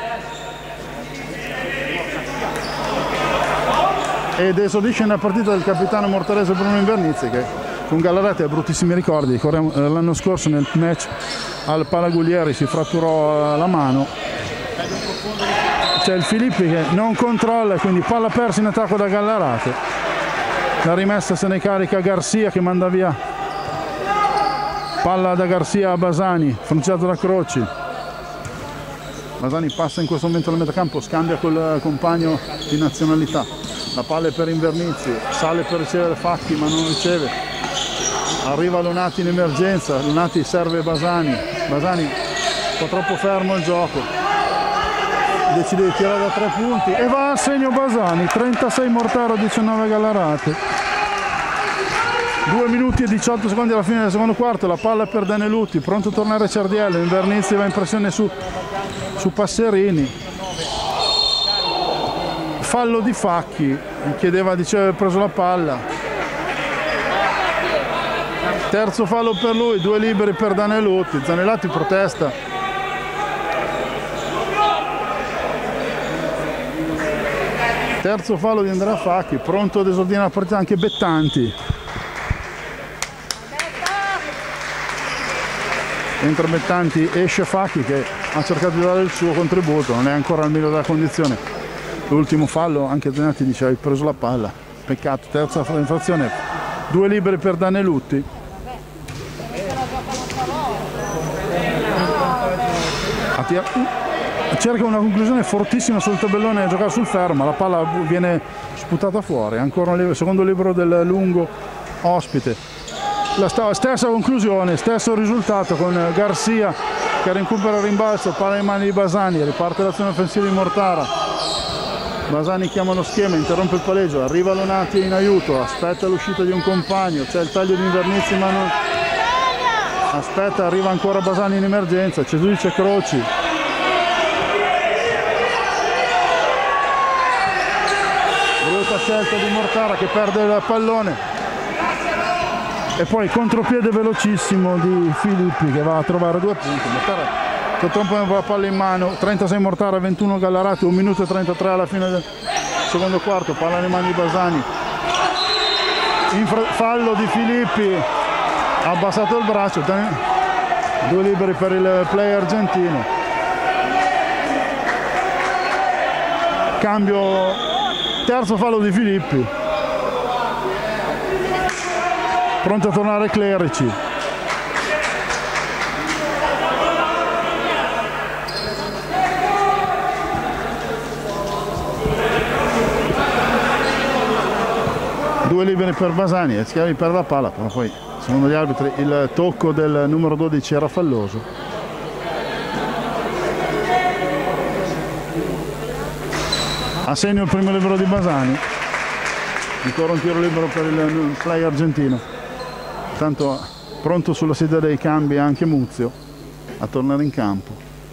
ed esordisce nella partita del capitano mortarese Bruno Invernizzi, che con Gallarate ha bruttissimi ricordi. L'anno scorso nel match al Palaguglieri si fratturò la mano. C'è il Filippi che non controlla, quindi palla persa in attacco da Gallarate. La rimessa se ne carica Garcia che manda via palla da Garcia a Basani, fronteggiato da Croci. Basani passa in questo momento al metacampo, scambia col compagno di nazionalità. La palla è per Invernizzi, sale per ricevere Facchi ma non riceve. Arriva Lonati in emergenza, Lonati serve Basani, Basani un po' troppo fermo il gioco, decide di tirare da tre punti e va a segno Basani, trentasei Mortara, diciannove Gallarate. due minuti e diciotto secondi alla fine del secondo quarto, la palla per Danelutti, pronto a tornare Cerdiello, Invernizzi va in pressione su, su Passerini. Fallo di Facchi, chiedeva, diceva aver preso la palla. Terzo fallo per lui, due liberi per Danelutti, Zanelotti protesta. Terzo fallo di Andrea Facchi, pronto ad esordinare la partita anche Bettanti. Entra Bettanti, esce Facchi che ha cercato di dare il suo contributo, non è ancora al meglio della condizione. L'ultimo fallo, anche Zanelotti diceva hai preso la palla, peccato, terza infrazione, due liberi per Danelutti. Cerca una conclusione fortissima sul tabellone a giocare sul ferro, ma la palla viene sputata fuori. Ancora un secondo libero del lungo ospite. La stessa conclusione, stesso risultato con Garcia che recupera il rimbalzo, palla in mani di Basani, riparte l'azione offensiva di Mortara. Basani chiama lo schema, interrompe il palleggio, arriva Lonati in aiuto, aspetta l'uscita di un compagno, c'è il taglio di Invernizzi ma non... Aspetta, arriva ancora Basani in emergenza, c'è lui, c'è Croci. Brutta scelta di Mortara che perde il pallone. E poi contropiede velocissimo di Filippi che va a trovare due punti. Mortara troppo tempo la palla in mano, trentasei Mortara, ventuno Gallarate, un minuto e trentatré alla fine del secondo quarto, palla nelle mani di Basani. Infra fallo di Filippi. Ha abbassato il braccio, due liberi per il play argentino. Cambio, terzo fallo di Filippi. Pronto a tornare Clerici. Due liberi per Basani, e Schiavi perde la palla, però poi secondo gli arbitri il tocco del numero dodici era falloso. A segno il primo libero di Basani, ancora un tiro libero per il play argentino. Tanto pronto sulla sedia dei cambi anche Muzio a tornare in campo.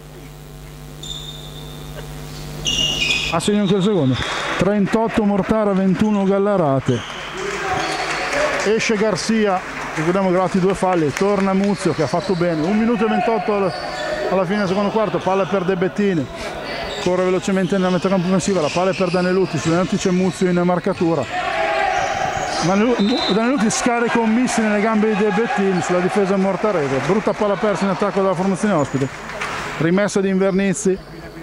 A segno anche il secondo, trentotto Mortara, ventuno Gallarate. Esce Garcia, ricordiamo che ha fatti due falli, torna Muzio che ha fatto bene, un minuto e ventotto alla fine del secondo quarto, palla per De Bettini, corre velocemente nella metà campo offensiva, la palla è per Danelutti, su Danelutti c'è Muzio in marcatura, Danelutti scarica un missile nelle gambe di De Bettin sulla difesa mortarese. Brutta palla persa in attacco dalla formazione ospite. Rimessa di Invernizzi.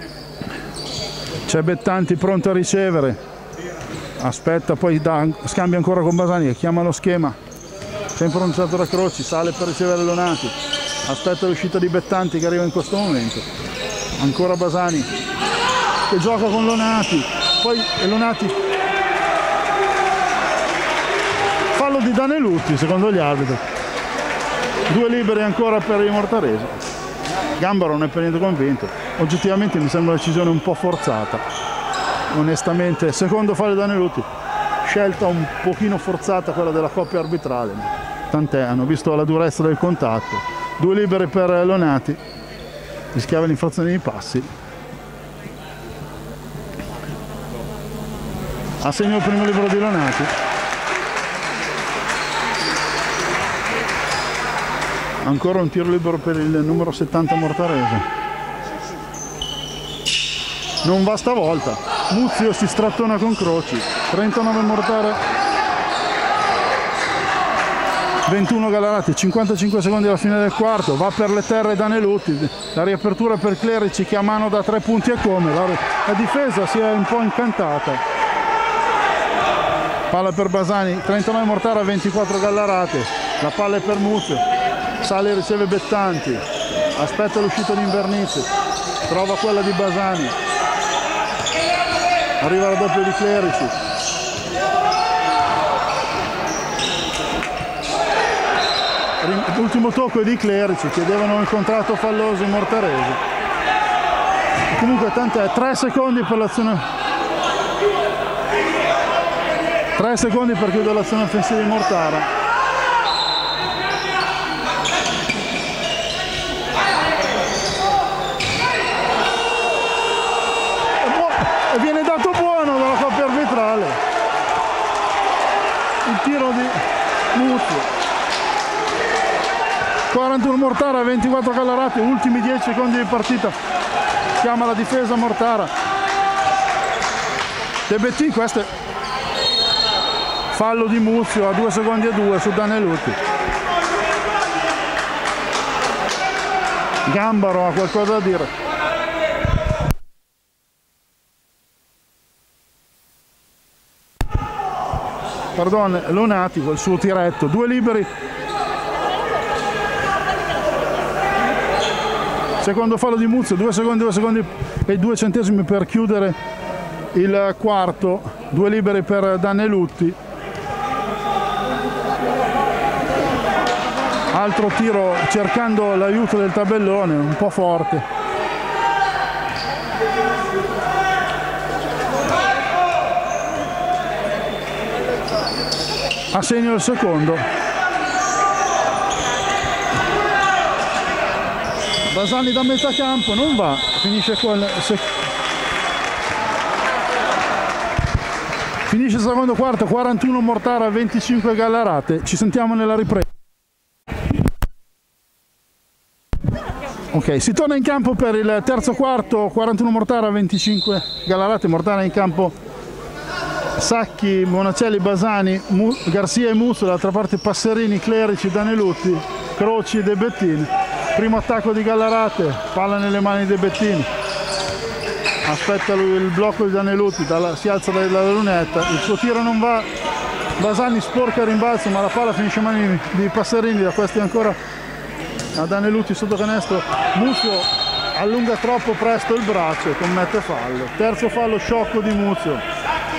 C'è Bettanti pronto a ricevere. Aspetta, poi da, scambia ancora con Basani che chiama lo schema. Sempre pronunciato da Croci, sale per ricevere Lonati. Aspetta l'uscita di Bettanti che arriva in questo momento. Ancora Basani che gioca con Lonati. Poi Lonati. Fallo di Danelutti secondo gli arbitri. Due liberi ancora per i mortaresi. Gambaro non è per niente convinto. Oggettivamente mi sembra una decisione un po' forzata. Onestamente, secondo fallo di Danelutti. Scelta un pochino forzata quella della coppia arbitrale. Tant'è, hanno visto la durezza del contatto. Due liberi per Lonati. Rischiava l'infrazione di passi. Assegna il primo libero di Lonati. Ancora un tiro libero per il numero settanta mortarese. Non va stavolta. Muzio si strattona con Croci. trentanove Mortara. ventuno Gallarati. cinquantacinque secondi alla fine del quarto. Va per le terre Danelutti. La riapertura per Clerici che a mano da tre punti e come. La, la difesa si è un po' incantata. Palla per Basani. trentanove Mortara, ventiquattro Gallarate. La palla è per Muzio. Sale e riceve Bettanti, aspetta l'uscita di Invernizzi, trova quella di Basani, arriva la doppia di Clerici. L'ultimo tocco è di Clerici, chiedevano il contratto falloso in mortaresi. Comunque tant'è, tre secondi per l'azione. tre secondi per chiudere l'azione offensiva di Mortara. Viene dato buono dalla coppia arbitrale il tiro di Muzio. quarantuno Mortara, ventiquattro Gallarati, ultimi dieci secondi di partita. Chiama la difesa Mortara. De Bettin, questo è fallo di Muzio a due secondi e due su Danelutti. Gambaro ha qualcosa da dire. Pardon, Lonati col suo tiretto, due liberi. Secondo fallo di Muzio, due secondi, due secondi e due centesimi per chiudere il quarto, due liberi per Danelutti. Altro tiro cercando l'aiuto del tabellone, un po' forte. A segno il secondo. Basani da metà campo non va, finisce quel se... finisce il secondo quarto, quarantuno Mortara, venticinque Gallarate. Ci sentiamo nella ripresa. Ok, si torna in campo per il terzo quarto, quarantuno Mortara, venticinque Gallarate. Mortara in campo Sacchi, Monacelli, Basani, Mu Garcia e Muzio, dall'altra parte Passerini, Clerici, Danelutti, Croci e De Bettin. Primo attacco di Gallarate, palla nelle mani di De Bettin. Aspetta lui il blocco di Danelutti, dalla, si alza dalla lunetta, il suo tiro non va, Basani sporca il rimbalzo ma la palla finisce in mani di Passerini, da questi ancora a Danelutti sotto canestro. Muzio allunga troppo presto il braccio e commette fallo. Terzo fallo sciocco di Muzio.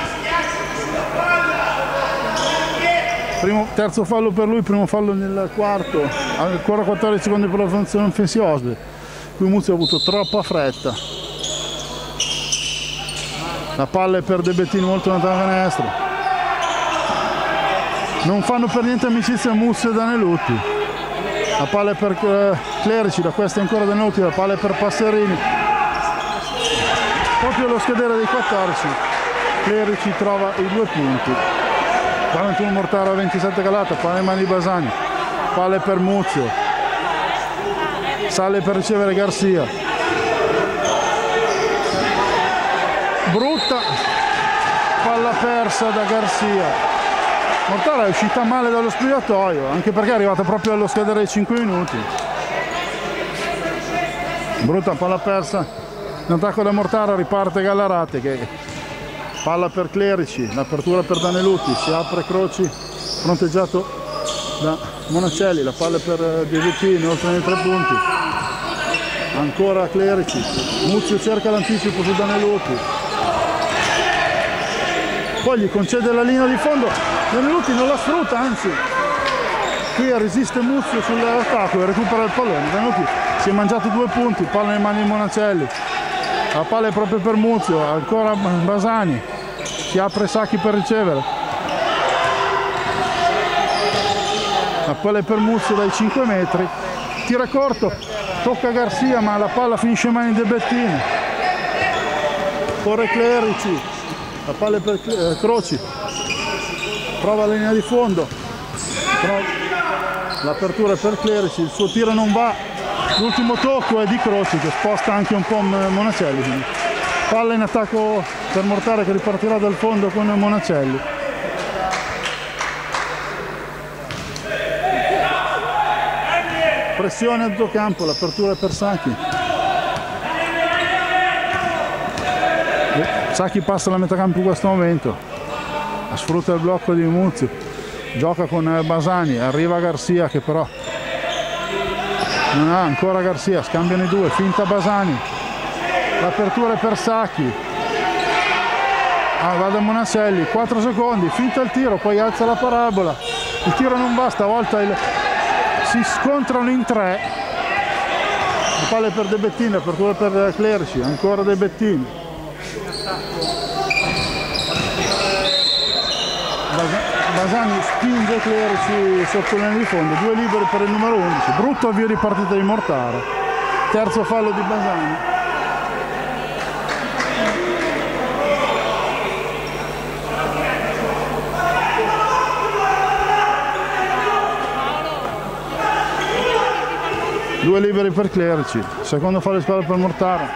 Primo, terzo fallo per lui, primo fallo nel quarto, ancora quattordici secondi per la funzione offensiva. Qui Muzio ha avuto troppa fretta. La palla è per De Bettin molto lontano dal canestro. Non fanno per niente amicizia Muzio e Danelutti. La palla è per Clerici, da questa ancora Danelutti, la palla è per Passerini. Proprio allo scadere dei quattordici, Clerici trova i due punti. quarantuno Mortara, ventisette Galata, palla in mani di Basani, palla per Muzio, sale per ricevere Garcia, brutta palla persa da Garcia. Mortara è uscita male dallo spogliatoio, anche perché è arrivata proprio allo scadere dei cinque minuti. Brutta palla persa in attacco da Mortara, riparte Gallarate che palla per Clerici, l'apertura per Daneluti, si apre Croci, fronteggiato da Monacelli, la palla per Biesettini, oltre nei tre punti, ancora Clerici, Muzio cerca l'anticipo su Daneluti, poi gli concede la linea di fondo, Daneluti non la sfrutta, anzi qui resiste Muzio sull'attacco e recupera il pallone. Daneluti si è mangiato due punti, palla nelle mani di Monacelli, la palla è proprio per Muzio, ancora Basani, si apre Sacchi per ricevere, la palla è per Muzio dai cinque metri, tira corto, tocca Garcia ma la palla finisce in mani di Bettini, corre Clerici, la palla è per eh, Croci, prova la linea di fondo, l'apertura è per Clerici, il suo tiro non va, l'ultimo tocco è di Croci che sposta anche un po' Monacelli, quindi palla in attacco per Mortara che ripartirà dal fondo con Monacelli. Pressione a tutto campo, l'apertura è per Sacchi. Sacchi passa la metà campo in questo momento, sfrutta il blocco di Muzio, gioca con Basani, arriva Garcia che però non ha, ancora Garcia, scambiano i due, finta Basani, l'apertura è per Sacchi, ah, va da Monacelli, quattro secondi, finta il tiro, poi alza la parabola, il tiro non va, stavolta il... si scontrano in tre, la palla è per De Bettini, l'apertura per Clerici, ancora De Bettini, Basani spinge Clerici sotto la linea di fondo, due liberi per il numero undici, brutto avvio di partita di Mortara, terzo fallo di Basani. Due liberi per Clerici, secondo fallo di spalla per Mortara,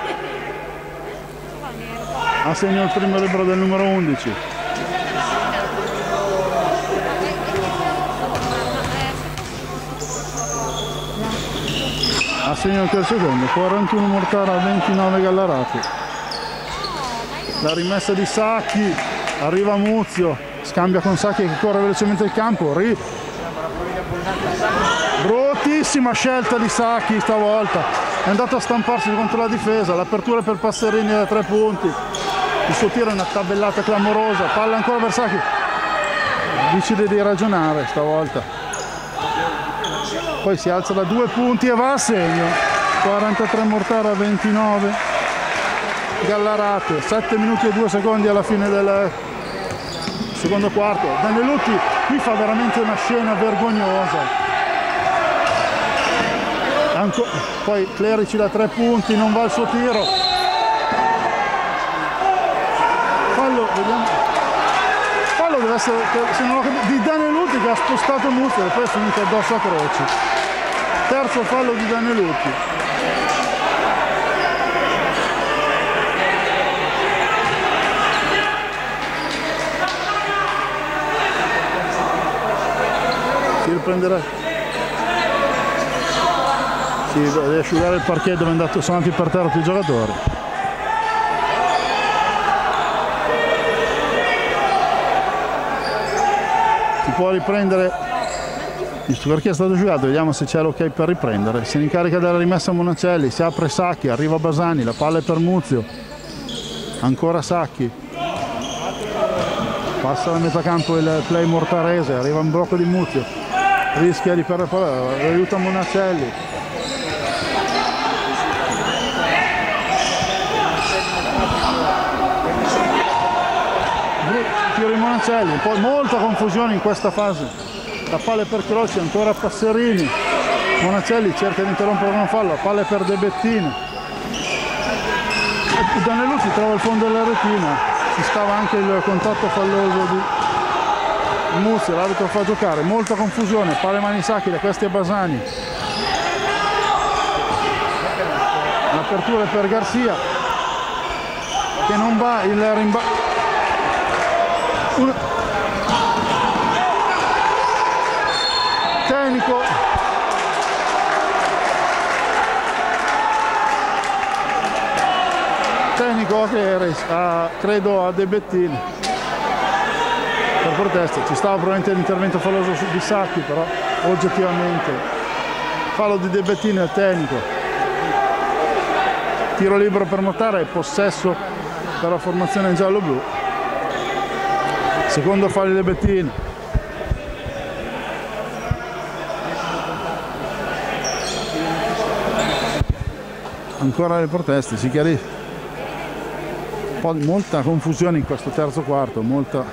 a segno il primo libero del numero undici. A segno anche il secondo, quarantuno Mortara, ventinove Gallarate. La rimessa di Sacchi, arriva Muzio, scambia con Sacchi che corre velocemente il campo, ri... bruttissima scelta di Sacchi stavolta, è andato a stamparsi contro la difesa, l'apertura per Passerini da tre punti, il suo tiro è una tabellata clamorosa, palla ancora per Sacchi, decide di ragionare stavolta. Poi si alza da due punti e va a segno, quarantatré Mortara, ventinove Gallarate, sette minuti e due secondi alla fine del secondo quarto. Daneluti qui fa veramente una scena vergognosa, Anco... poi Clerici da tre punti, non va il suo tiro, fallo, vediamo, fallo deve essere, se non ho capito, di Daneluti che ha spostato Muzio e poi è finito addosso a Croci. Terzo fallo di Daneluti. Si riprenderà. Si deve asciugare il parquet dove è andato, sono andati per terra tutti i giocatori. Si può riprendere. Visto perché è stato giocato, vediamo se c'è l'ok per riprendere. Si incarica della rimessa Monacelli, si apre Sacchi, arriva Basani, la palla è per Muzio, ancora Sacchi, passa la metà campo il play mortarese, arriva un blocco di Muzio, rischia di perdere palla, aiuta Monacelli, tiro di Monacelli, poi molta confusione in questa fase. La palla è per Croci, ancora Passerini, Monacelli cerca di interrompere con un fallo, la palla è per De Bettini, Daneluti trova il fondo della retina, ci stava anche il contatto falloso di Muzio, l'arbitro fa giocare, molta confusione, palla in mani Sacchi, da questi è Basani, l'apertura è per Garcia che non va, il rimbalzo. Tecnico. Tecnico che era, credo a De Bettini per protesta. Ci stava probabilmente l'intervento falloso di Sacchi, però oggettivamente fallo di De Bettini al Tecnico. Tiro libero per Mortara e possesso per la formazione giallo-blu. Secondo fallo di De Bettini. Ancora le proteste, si chiarisce. Un po' di molta confusione in questo terzo quarto, molta.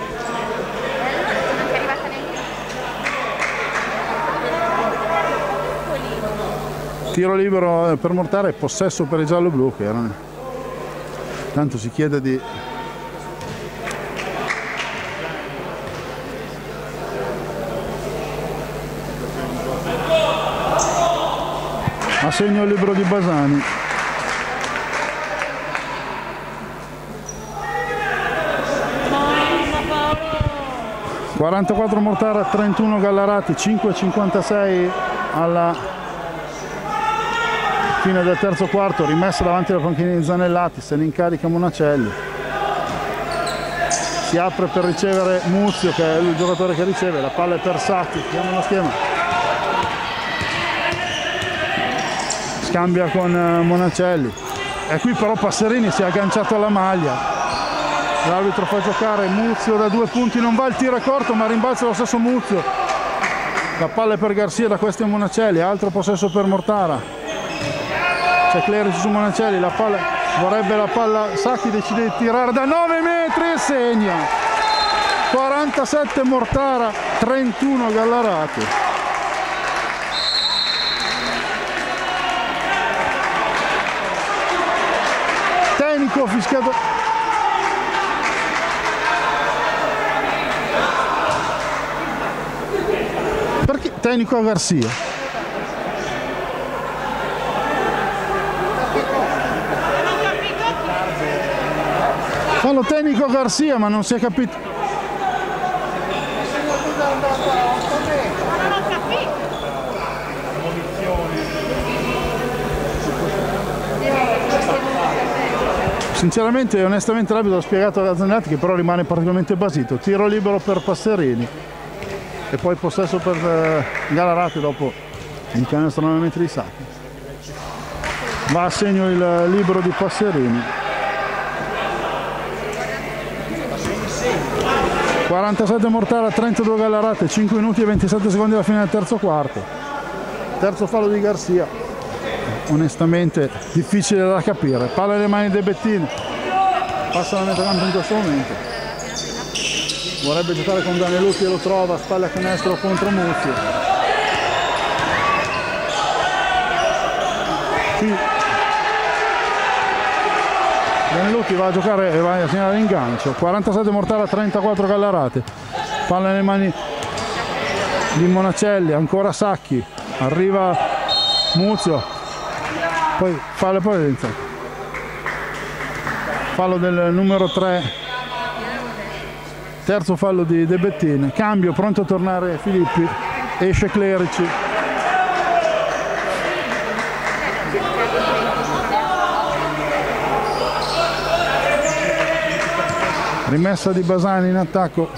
Tiro libero per Mortara e possesso per i giallo-blu, che erano. Tanto si chiede di a segno il libero di Basani. quarantaquattro Mortara, trentuno Gallarati, cinque e cinquantasei alla fine del terzo quarto, rimessa davanti alla panchina di Zanellati, se ne incarica Monacelli. Si apre per ricevere Muzio, che è il giocatore che riceve, la palla è per Sacchi, chiama lo schema. Scambia con Monacelli. E qui però Passerini si è agganciato alla maglia. L'arbitro fa giocare Muzio da due punti, non va, il tiro è corto ma rimbalza lo stesso Muzio. La palla è per Garcia, da questi a Monacelli, altro possesso per Mortara. C'è Clerici su Monacelli, la palla, vorrebbe la palla, Sacchi decide di tirare da nove metri e segna. quarantasette Mortara, trentuno Gallarati. Tecnico fischiato. Perché Tecnico a Garcia? Fallo Tecnico a Garcia, ma non si è capito. Sinceramente e onestamente l'arbitro ha spiegato a Zanellati, che però rimane particolarmente basito. Tiro libero per Passerini e poi possesso per eh, Gallarati dopo il canestro nove metri di Sacchi. Va a segno il libero di Passerini. quarantasette Mortara, trentadue Gallarati, cinque minuti e ventisette secondi alla fine del terzo quarto. Terzo fallo di Garcia. Onestamente difficile da capire. Palla nelle mani dei Bettini. Passa la metà campo in questo momento. Vorrebbe giocare con Danelucci e lo trova, spalle a canestro contro Muzio. Sì. Danelucci va a giocare e va a segnare l'ingancio. quarantasette Mortara, trentaquattro Gallarati. Palla nelle mani di Monacelli, ancora Sacchi. Arriva Muzio. Poi fallo poi dentro. Fallo del numero tre. Terzo fallo di De Bettini. Cambio, pronto a tornare Filippi. Esce Clerici. Rimessa di Basani in attacco.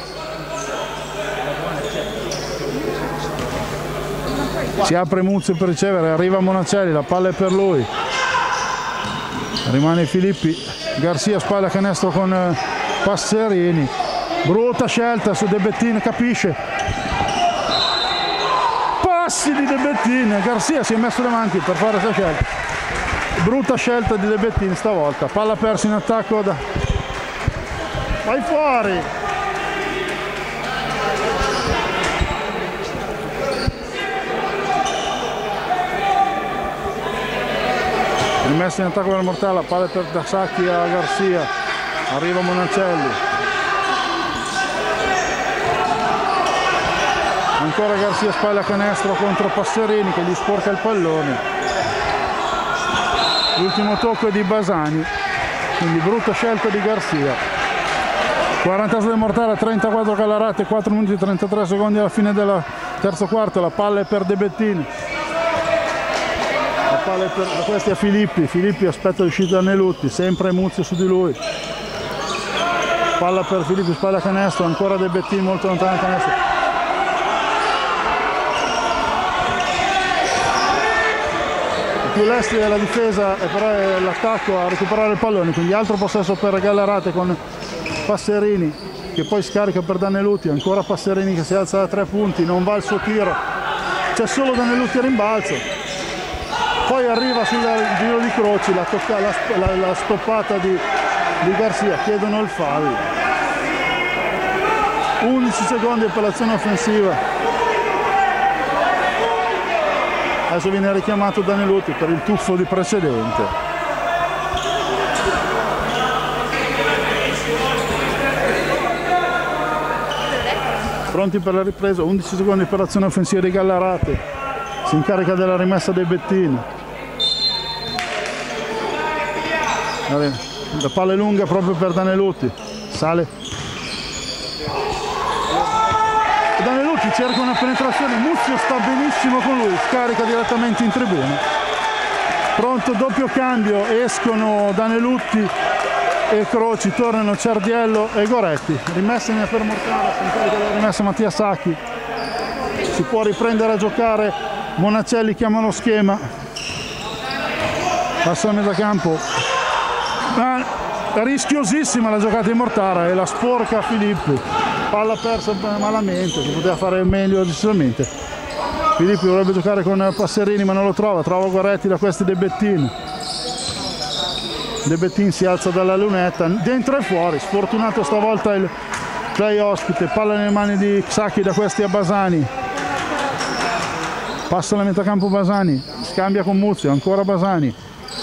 Si apre Muzio per ricevere, arriva Monacelli, la palla è per lui. Rimane Filippi. Garcia spalla a canestro con Passerini. Brutta scelta su De Bettini, capisce. Passi di De Bettini. Garcia si è messo le manche per fare questa scelta. Brutta scelta di De Bettini stavolta. Palla persa in attacco da... Vai fuori! Rimessa in attacco per Mortara, palla per Sacchi a Garcia. Arriva Monacelli. Ancora Garcia spalla a canestro contro Passerini che gli sporca il pallone. L'ultimo tocco è di Basani, quindi brutta scelta di Garcia. quarantasei Mortara, trentaquattro Gallarati, quattro minuti e trentatré secondi alla fine della terzo quarto, la palla è per De Bettini, la palla è per questi a Filippi, Filippi aspetta l'uscita da Nelutti, sempre Muzio su di lui, palla per Filippi, spalla canestro, ancora De Bettini molto lontano dal canestro. Più lesti della difesa e però è l'attacco a recuperare il pallone, quindi altro possesso per Gallarate con Passerini che poi scarica per Danelutti, ancora Passerini che si alza da tre punti, non va il suo tiro, c'è solo Danelutti a rimbalzo, poi arriva sul giro di Croci la, tocca, la, la, la stoppata di, di Garcia, chiedono il fallo, undici secondi per l'azione offensiva. Adesso viene richiamato Danelutti per il tuffo di precedente. Pronti per la ripresa, undici secondi per l'azione offensiva di Gallarate. Si incarica della rimessa dei Bettini. La palla è lunga proprio per Danelutti. Sale. Danelutti cerca una penetrazione, Muzio sta benissimo con lui, scarica direttamente in tribuna. Pronto, doppio cambio, escono Danelutti e Croci, tornano Ciardiello e Goretti. Rimessa in per Mortara, si incarica della rimessa Mattia Sacchi. Si può riprendere a giocare, Monacelli chiama lo schema. Passa a metà campo. Ma rischiosissima la giocata in Mortara e la sporca Filippi. Palla persa malamente, si poteva fare meglio decisamente. Filippi vorrebbe giocare con Passerini ma non lo trova, trova Goretti da questi De Bettini. De Bettini si alza dalla lunetta, dentro e fuori, sfortunato stavolta il play ospite, palla nelle mani di Sacchi da questi a Basani. Passa la metà campo Basani, scambia con Muzio, ancora Basani.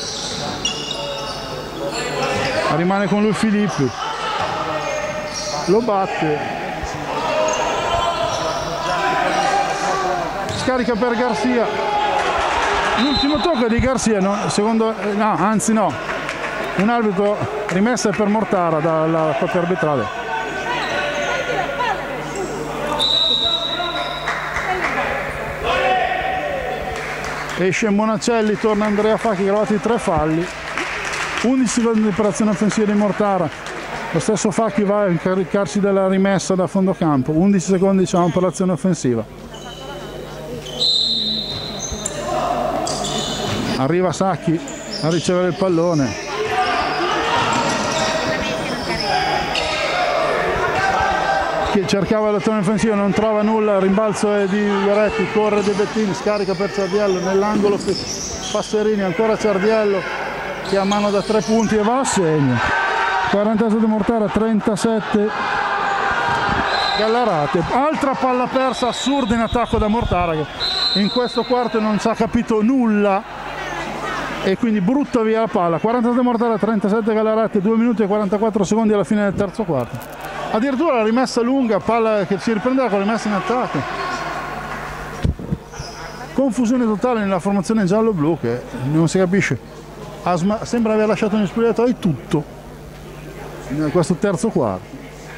Rimane con lui Filippi. Lo batte, scarica per Garcia, l'ultimo tocco di Garcia, no, secondo, no, anzi no, un arbitro rimessa per Mortara dalla corte arbitrale. Esce Monacelli, torna Andrea Facchi, gravati tre falli, undici secondi di operazione offensiva di Mortara. Lo stesso Facchi va a incaricarsi della rimessa da fondo campo, undici secondi diciamo per l'azione offensiva. Arriva Sacchi a ricevere il pallone. Che cercava l'azione offensiva, non trova nulla, rimbalzo è di Goretti, corre De Bettini, scarica per Ciardiello, nell'angolo Passerini, ancora Ciardiello che ha mano da tre punti e va a segno. quarantasette Mortara, trentasette Gallarate. Altra palla persa assurda in attacco da Mortara che in questo quarto non ci ha capito nulla e quindi brutta via la palla. quarantasette Mortara, trentasette Gallarate, due minuti e quarantaquattro secondi alla fine del terzo quarto. Addirittura la rimessa lunga, palla che si riprendeva con la rimessa in attacco. Confusione totale nella formazione giallo-blu che non si capisce. Sembra aver lasciato negli spogliatoi tutto in questo terzo quarto.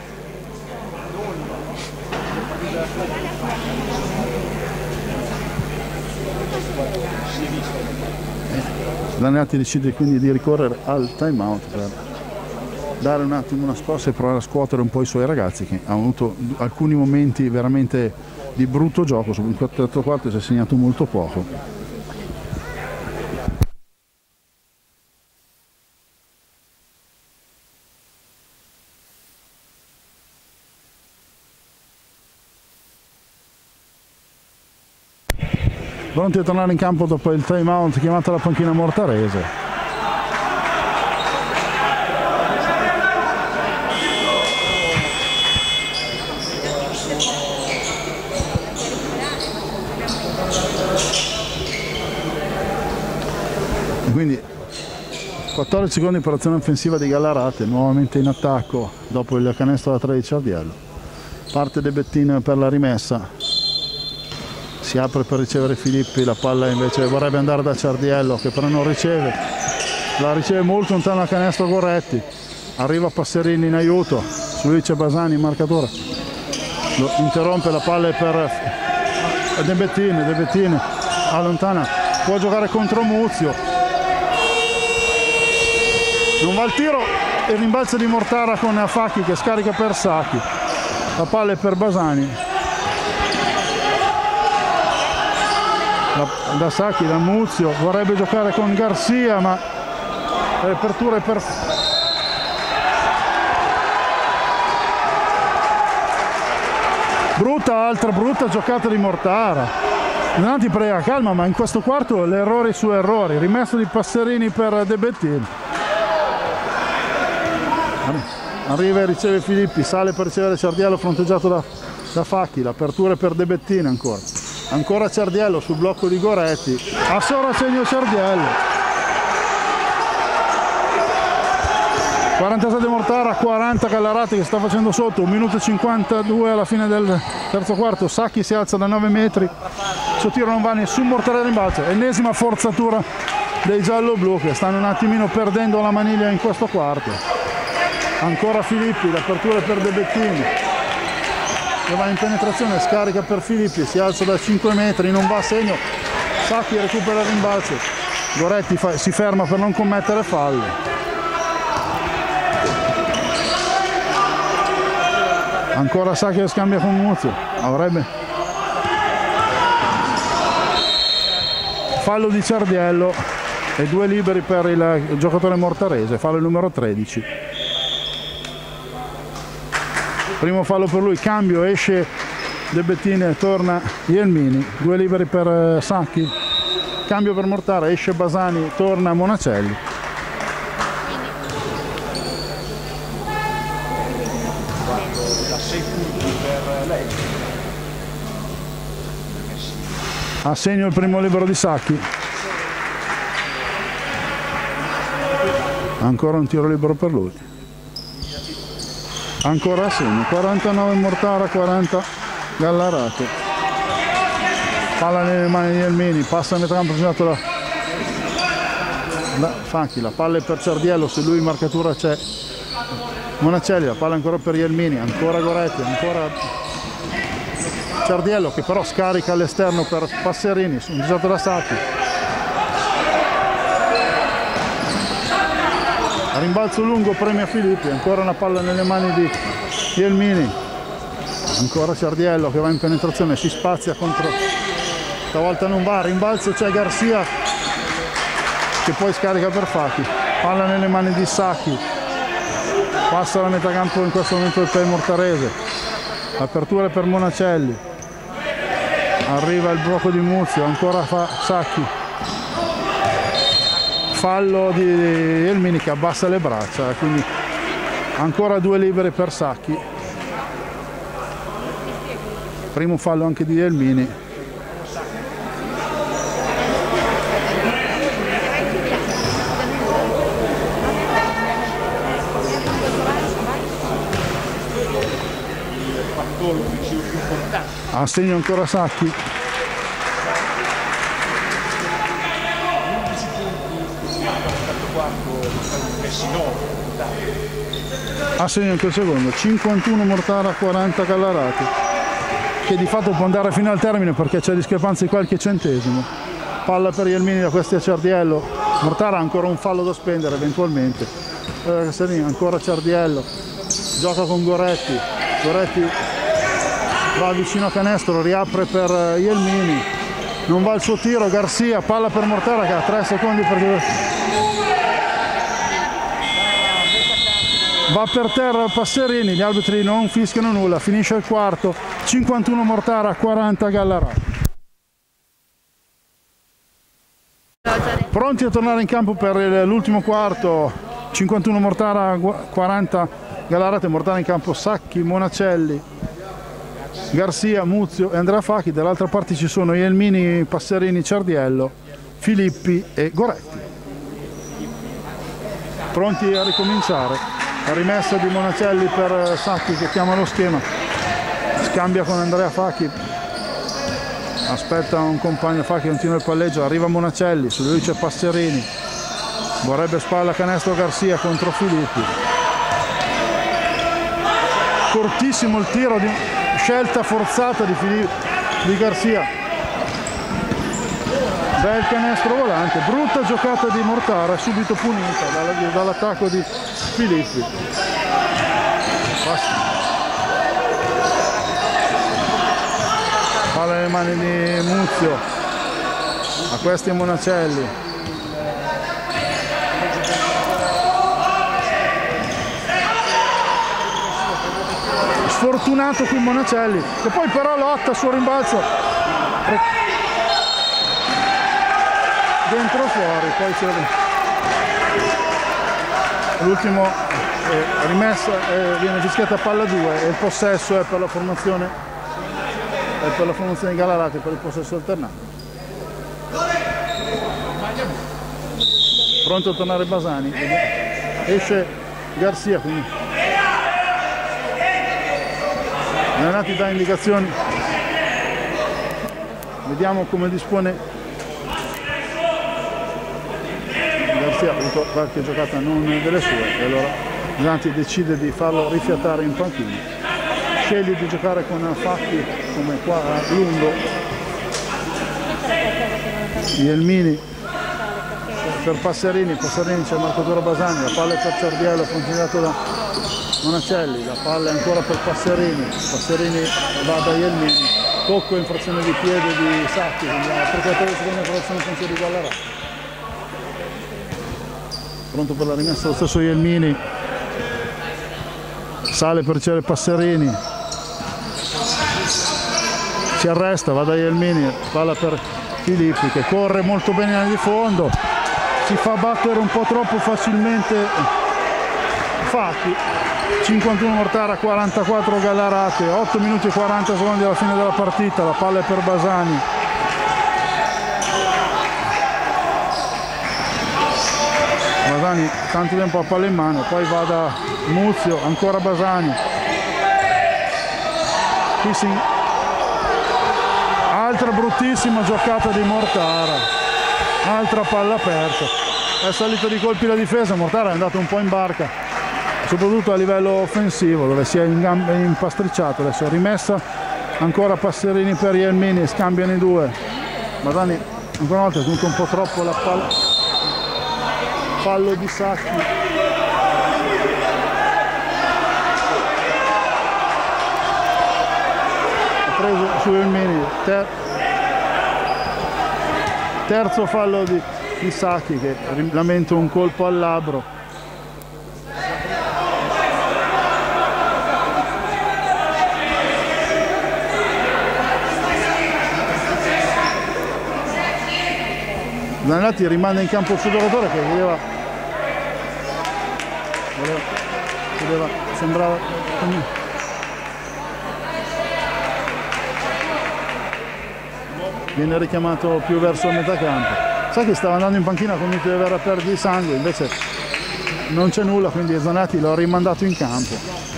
Lanetti decide quindi di ricorrere al time out per dare un attimo una scossa e provare a scuotere un po' i suoi ragazzi che hanno avuto alcuni momenti veramente di brutto gioco, su un terzo quarto si è segnato molto poco. Pronti a tornare in campo dopo il time out chiamato alla panchina mortarese. Quindi quattordici secondi per l'azione offensiva di Gallarate, nuovamente in attacco dopo il canestro da tre di Ciardiello. Parte De Bettini per la rimessa. Si apre per ricevere Filippi, la palla invece vorrebbe andare da Ciardiello che però non riceve, la riceve molto lontano dal canestro Goretti, arriva Passerini in aiuto, su lui c'è Basani in marcatore, lo interrompe, la palla è per De Bettini, De Bettini allontana, può giocare contro Muzio, non va il tiro, il rimbalzo di Mortara con Facchi che scarica per Sacchi, la palla è per Basani, la, da Sacchi, da Muzio, vorrebbe giocare con Garcia ma l'apertura è per... brutta, altra brutta giocata di Mortara. Non ti prega, calma, ma in questo quarto l'errore su errori, rimesso di Passerini per De Bettini. Arriva e riceve Filippi, sale per ricevere Ciardiello fronteggiato da, da Facchi, l'apertura è per De Bettini ancora. Ancora Ciardiello sul blocco di Goretti, a sovrasegno Ciardiello. quarantasette Mortara, quaranta Gallarate che sta facendo sotto, un minuto e cinquantadue alla fine del terzo quarto, Sacchi si alza da nove metri, il suo tiro non va, nessun Mortara rimbalzo, ennesima forzatura dei giallo-blu che stanno un attimino perdendo la maniglia in questo quarto. Ancora Filippi, l'apertura per De Bettini, che va in penetrazione, scarica per Filippi, si alza da cinque metri, non va a segno, Sacchi recupera il rimbalzo, Goretti fa, si ferma per non commettere fallo. Ancora Sacchi che scambia con Muzio, avrebbe fallo di Ciardiello e due liberi per il, il giocatore mortarese, fallo il numero tredici. Primo fallo per lui, cambio, esce De Bettini e torna Ielmini, due liberi per Sacchi, cambio per Mortara, esce Basani, torna Monacelli. A segno il primo libero di Sacchi, ancora un tiro libero per lui, ancora a segno, quarantanove Mortara, quaranta Gallarate, palla nelle mani di Elmini, passa a metà campo segnato da, da Facchi, la palla è per Ciardiello, se lui in marcatura c'è Monacelli, la palla ancora per Ielmini, ancora Goretti, ancora Ciardiello che però scarica all'esterno per Passerini, usato da Sacchi. Rimbalzo lungo, premia Filippi, ancora una palla nelle mani di Ielmini, ancora Ciardiello che va in penetrazione, si spazia contro, stavolta non va, rimbalzo c'è Garcia che poi scarica per Facchi, palla nelle mani di Sacchi, passa la metà campo in questo momento il mortarese, apertura per Monacelli. Arriva il blocco di Muzio, ancora fa Sacchi, fallo di Elmini che abbassa le braccia, quindi ancora due libere per Sacchi, primo fallo anche di Elmini. A segno ancora Sacchi, a segno anche il secondo, cinquantuno Mortara, quaranta Gallarate, che di fatto può andare fino al termine perché c'è discrepanza di qualche centesimo. Palla per Ielmini da questi a Ciardiello, Mortara ha ancora un fallo da spendere eventualmente, eh, ancora Ciardiello, gioca con Goretti, Goretti va vicino a canestro, riapre per Ielmini, non va il suo tiro, Garcia, palla per Mortara che ha tre secondi per... va per terra Passerini, gli arbitri non fischiano nulla, finisce il quarto, cinquantuno Mortara, quaranta Gallarate. Pronti a tornare in campo per l'ultimo quarto, cinquantuno Mortara, quaranta Gallarate, Mortara in campo Sacchi, Monacelli, Garcia, Muzio e Andrea Facchi, dall'altra parte ci sono Ielmini, Passerini, Ciardiello, Filippi e Goretti. Pronti a ricominciare, la rimessa di Monacelli per Sacchi che chiama lo schema, scambia con Andrea Facchi, aspetta un compagno Facchi, continua il palleggio, arriva Monacelli, su lui c'è Passerini, vorrebbe spalla canestro Garcia contro Filippi, cortissimo il tiro di... scelta forzata di, Filippi, di Garcia, Bel canestro volante, brutta giocata di Mortara, subito punita dall'attacco di Filippi. Palla nelle mani di Muzio, a questi Monacelli. Sfortunato qui Monacelli, che poi però lotta sul rimbalzo. Dentro fuori, poi c'è l'ultimo eh, rimessa, eh, viene fischiata palla due e il possesso è per la formazione è per la formazione di Gallarate, per il possesso alternato. Pronto a tornare Basani, esce Garzia, quindi Renati dà indicazioni, vediamo come dispone. Garzia ha avuto qualche giocata non delle sue e allora Zanti decide di farlo rifiatare in panchina, sceglie di giocare con Facchi come qua a lungo, Ielmini per Passerini, Passerini c'è marcatura Basani, la palla è per Cerdiello, continuato da Monacelli, la palla è ancora per Passerini, Passerini va da Ielmini, tocco infrazione di piede di Sacchi, quindi la precarità seconda infrazione offensiva di Gallarate. Pronto per la rimessa lo stesso Ielmini, sale per ricevere Passerini, si arresta, va da Ielmini, palla per Filippi che corre molto bene nel di fondo, si fa battere un po' troppo facilmente Facchi. cinquantuno Mortara, quarantaquattro Gallarate, otto minuti e quaranta secondi alla fine della partita, la palla è per Basani. Basani tanto tempo a palla in mano, poi va da Muzio, ancora Basani. Qui si... Altra bruttissima giocata di Mortara, altra palla persa, è salita di colpi la difesa, Mortara è andato un po' in barca, soprattutto a livello offensivo dove si è impastricciato. Adesso rimessa ancora Passerini per Ielmini, scambiano i due. Basani ancora una volta è tenuto un po' troppo la palla, fallo di Sacchi. Ha preso su Ielmini, ter terzo fallo di, di Sacchi che lamenta un colpo al labbro. Zanatti rimane in campo il suo giocatore che voleva, voleva, voleva sembrava viene richiamato più verso metà campo. Sa che stava andando in panchina convinto di avere perdita di sangue, invece non c'è nulla, quindi Zanatti l'ha rimandato in campo.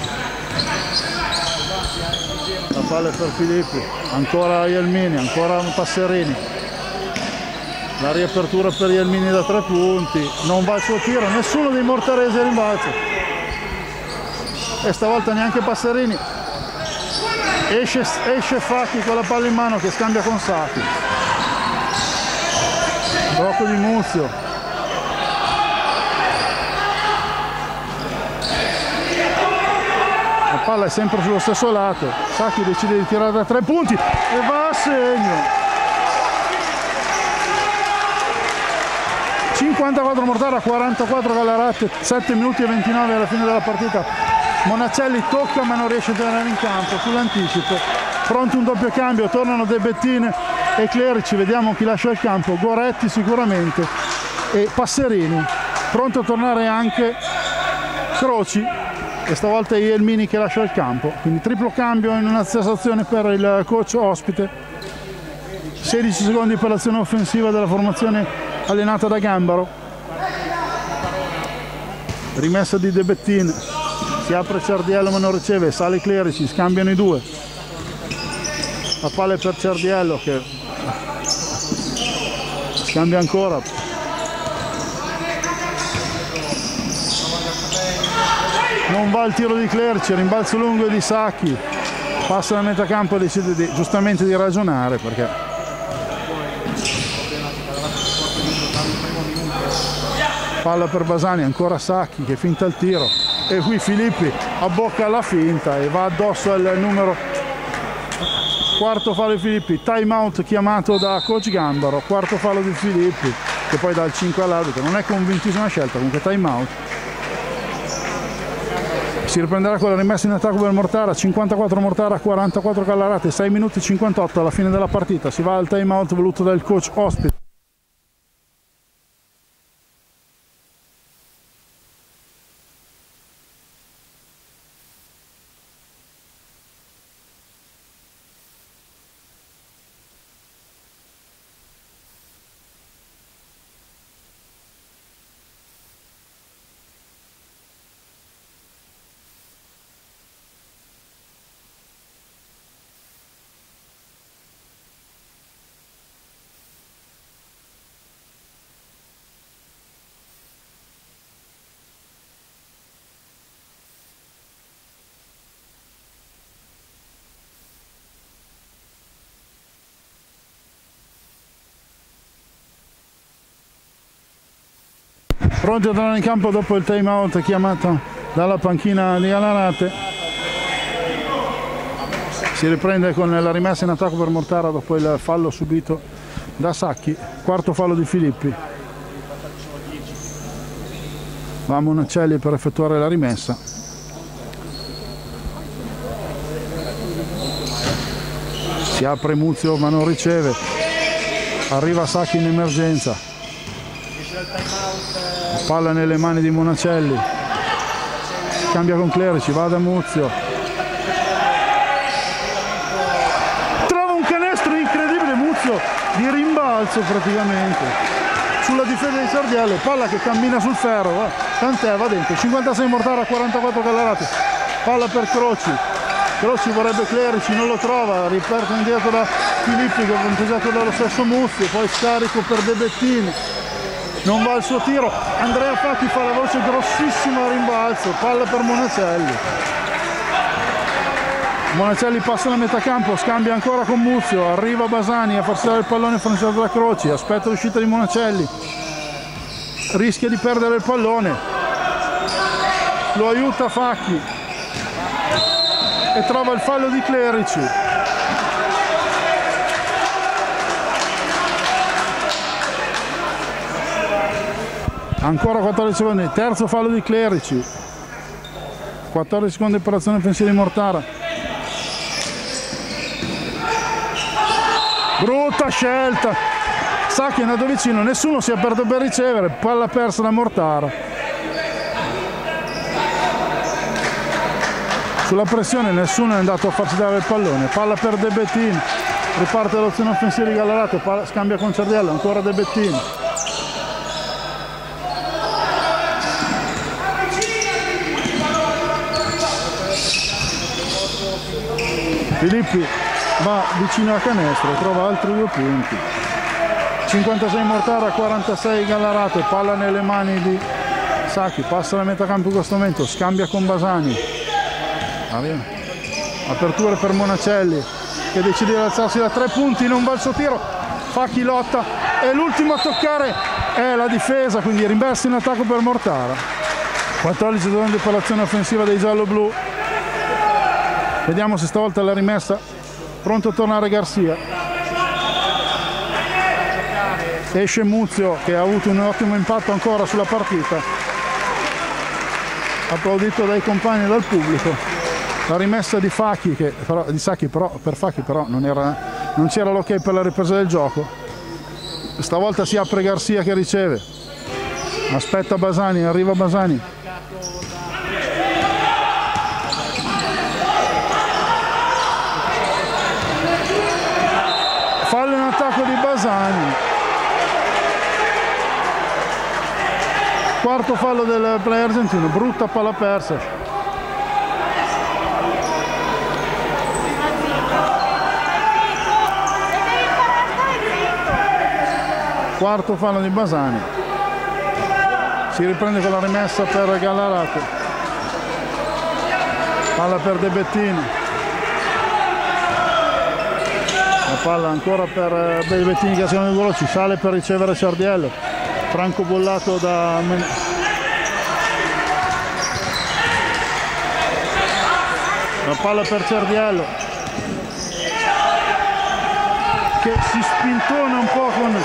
La palla è per Filippi, ancora Ielmini, ancora Passerini. La riapertura per Ielmini da tre punti, non va il suo tiro, nessuno dei mortaresi a rimbalzo. E stavolta neanche Passerini. Esce, esce Facchi con la palla in mano che scambia con Sacchi. Blocco di Muzio. La palla è sempre sullo stesso lato. Sacchi decide di tirare da tre punti e va a segno. cinquantaquattro Mortara, quarantaquattro Gallarate, sette minuti e ventinove alla fine della partita. Monacelli tocca ma non riesce a tenere in campo sull'anticipo. Pronto un doppio cambio, tornano De Bettin e Clerici, vediamo chi lascia il campo. Goretti sicuramente e Passerini. Pronto a tornare anche Croci e stavolta è Ielmini che lascia il campo. Quindi triplo cambio in una stessa azione per il coach ospite. sedici secondi per l'azione offensiva della formazione allenata da Gambaro. Rimessa di De Bettin. Si apre Cerdiello ma non riceve, sale Clerici, scambiano i due. La palla è per Cerdiello che scambia ancora. Non va il tiro di Clerici, rimbalzo lungo di Sacchi. Passa da metà campo e decide di, giustamente di ragionare perché Palla per Basani, ancora Sacchi che finta il tiro e qui Filippi abbocca la finta e va addosso al numero quarto fallo di Filippi. Time out chiamato da coach Gambaro, quarto fallo di Filippi che poi dà il cinque all'arbitro. Non è convintissima scelta, comunque time out. Si riprenderà con la rimessa in attacco per Mortara, cinquantaquattro Mortara, quarantaquattro Gallarate, sei minuti e cinquantotto alla fine della partita. Si va al time out voluto dal coach ospite. Pronti a tornare in campo dopo il time out chiamato dalla panchina di Gallarate. Si riprende con la rimessa in attacco per Mortara dopo il fallo subito da Sacchi. Quarto fallo di Filippi. Va Monacelli per effettuare la rimessa. Si apre Muzio ma non riceve. Arriva Sacchi in emergenza. Palla nelle mani di Monacelli, cambia con Clerici, va da Muzio, trova un canestro incredibile Muzio di rimbalzo praticamente sulla difesa di Sardiello, palla che cammina sul ferro, va. Tant'è, va dentro. Cinquantasei Mortara, quarantaquattro Gallarate, palla per Croci, Croci vorrebbe Clerici, non lo trova, riparto indietro da Filippi che è punteggiato dallo stesso Muzio, poi scarico per De Bettini. Non va il suo tiro, Andrea Facchi fa la voce grossissima a rimbalzo, palla per Monacelli. Monacelli passa la metà campo, scambia ancora con Muzio, arriva Basani a farsi dare il pallone franciato da Croci, aspetta l'uscita di Monacelli, rischia di perdere il pallone, lo aiuta Facchi e trova il fallo di Clerici. Ancora quattordici secondi, terzo fallo di Clerici, quattordici secondi per azione offensiva di Mortara. Brutta scelta, Sacchi è andato vicino, nessuno si è aperto per ricevere, palla persa da Mortara. Sulla pressione nessuno è andato a farsi dare il pallone, palla per De Bettini, riparte l'azione offensiva di Gallarate, palla, scambia con Sardiello, ancora De Bettini. Filippi va vicino a canestro, trova altri due punti. cinquantasei Mortara, quarantasei Gallarate, palla nelle mani di Sacchi, passa la metà campo in questo momento, scambia con Basani. Aperture per Monacelli che decide di alzarsi da tre punti, non va il suo tiro, Facchi lotta e l'ultimo a toccare è la difesa, quindi rimbalzo in attacco per Mortara. quattordici secondi per l'azione offensiva dei giallo-blu. Vediamo se stavolta la rimessa, pronto a tornare Garcia. Esce Muzio che ha avuto un ottimo impatto ancora sulla partita, applaudito dai compagni e dal pubblico. La rimessa di Facchi, che però, di Sacchi però, per Facchi però non, era, non c'era l'ok per la ripresa del gioco. Stavolta si apre Garcia che riceve, aspetta Basani, arriva Basani. Fallo in attacco di Basani. Quarto fallo del player argentino, brutta palla persa. Quarto fallo di Basani. Si riprende con la rimessa per Gallarate. Palla per De Bettini. La palla ancora per De Bettini che azione di veloci, sale per ricevere Sardiello. Franco bollato da la palla per Cerdiello che si spintona un po' con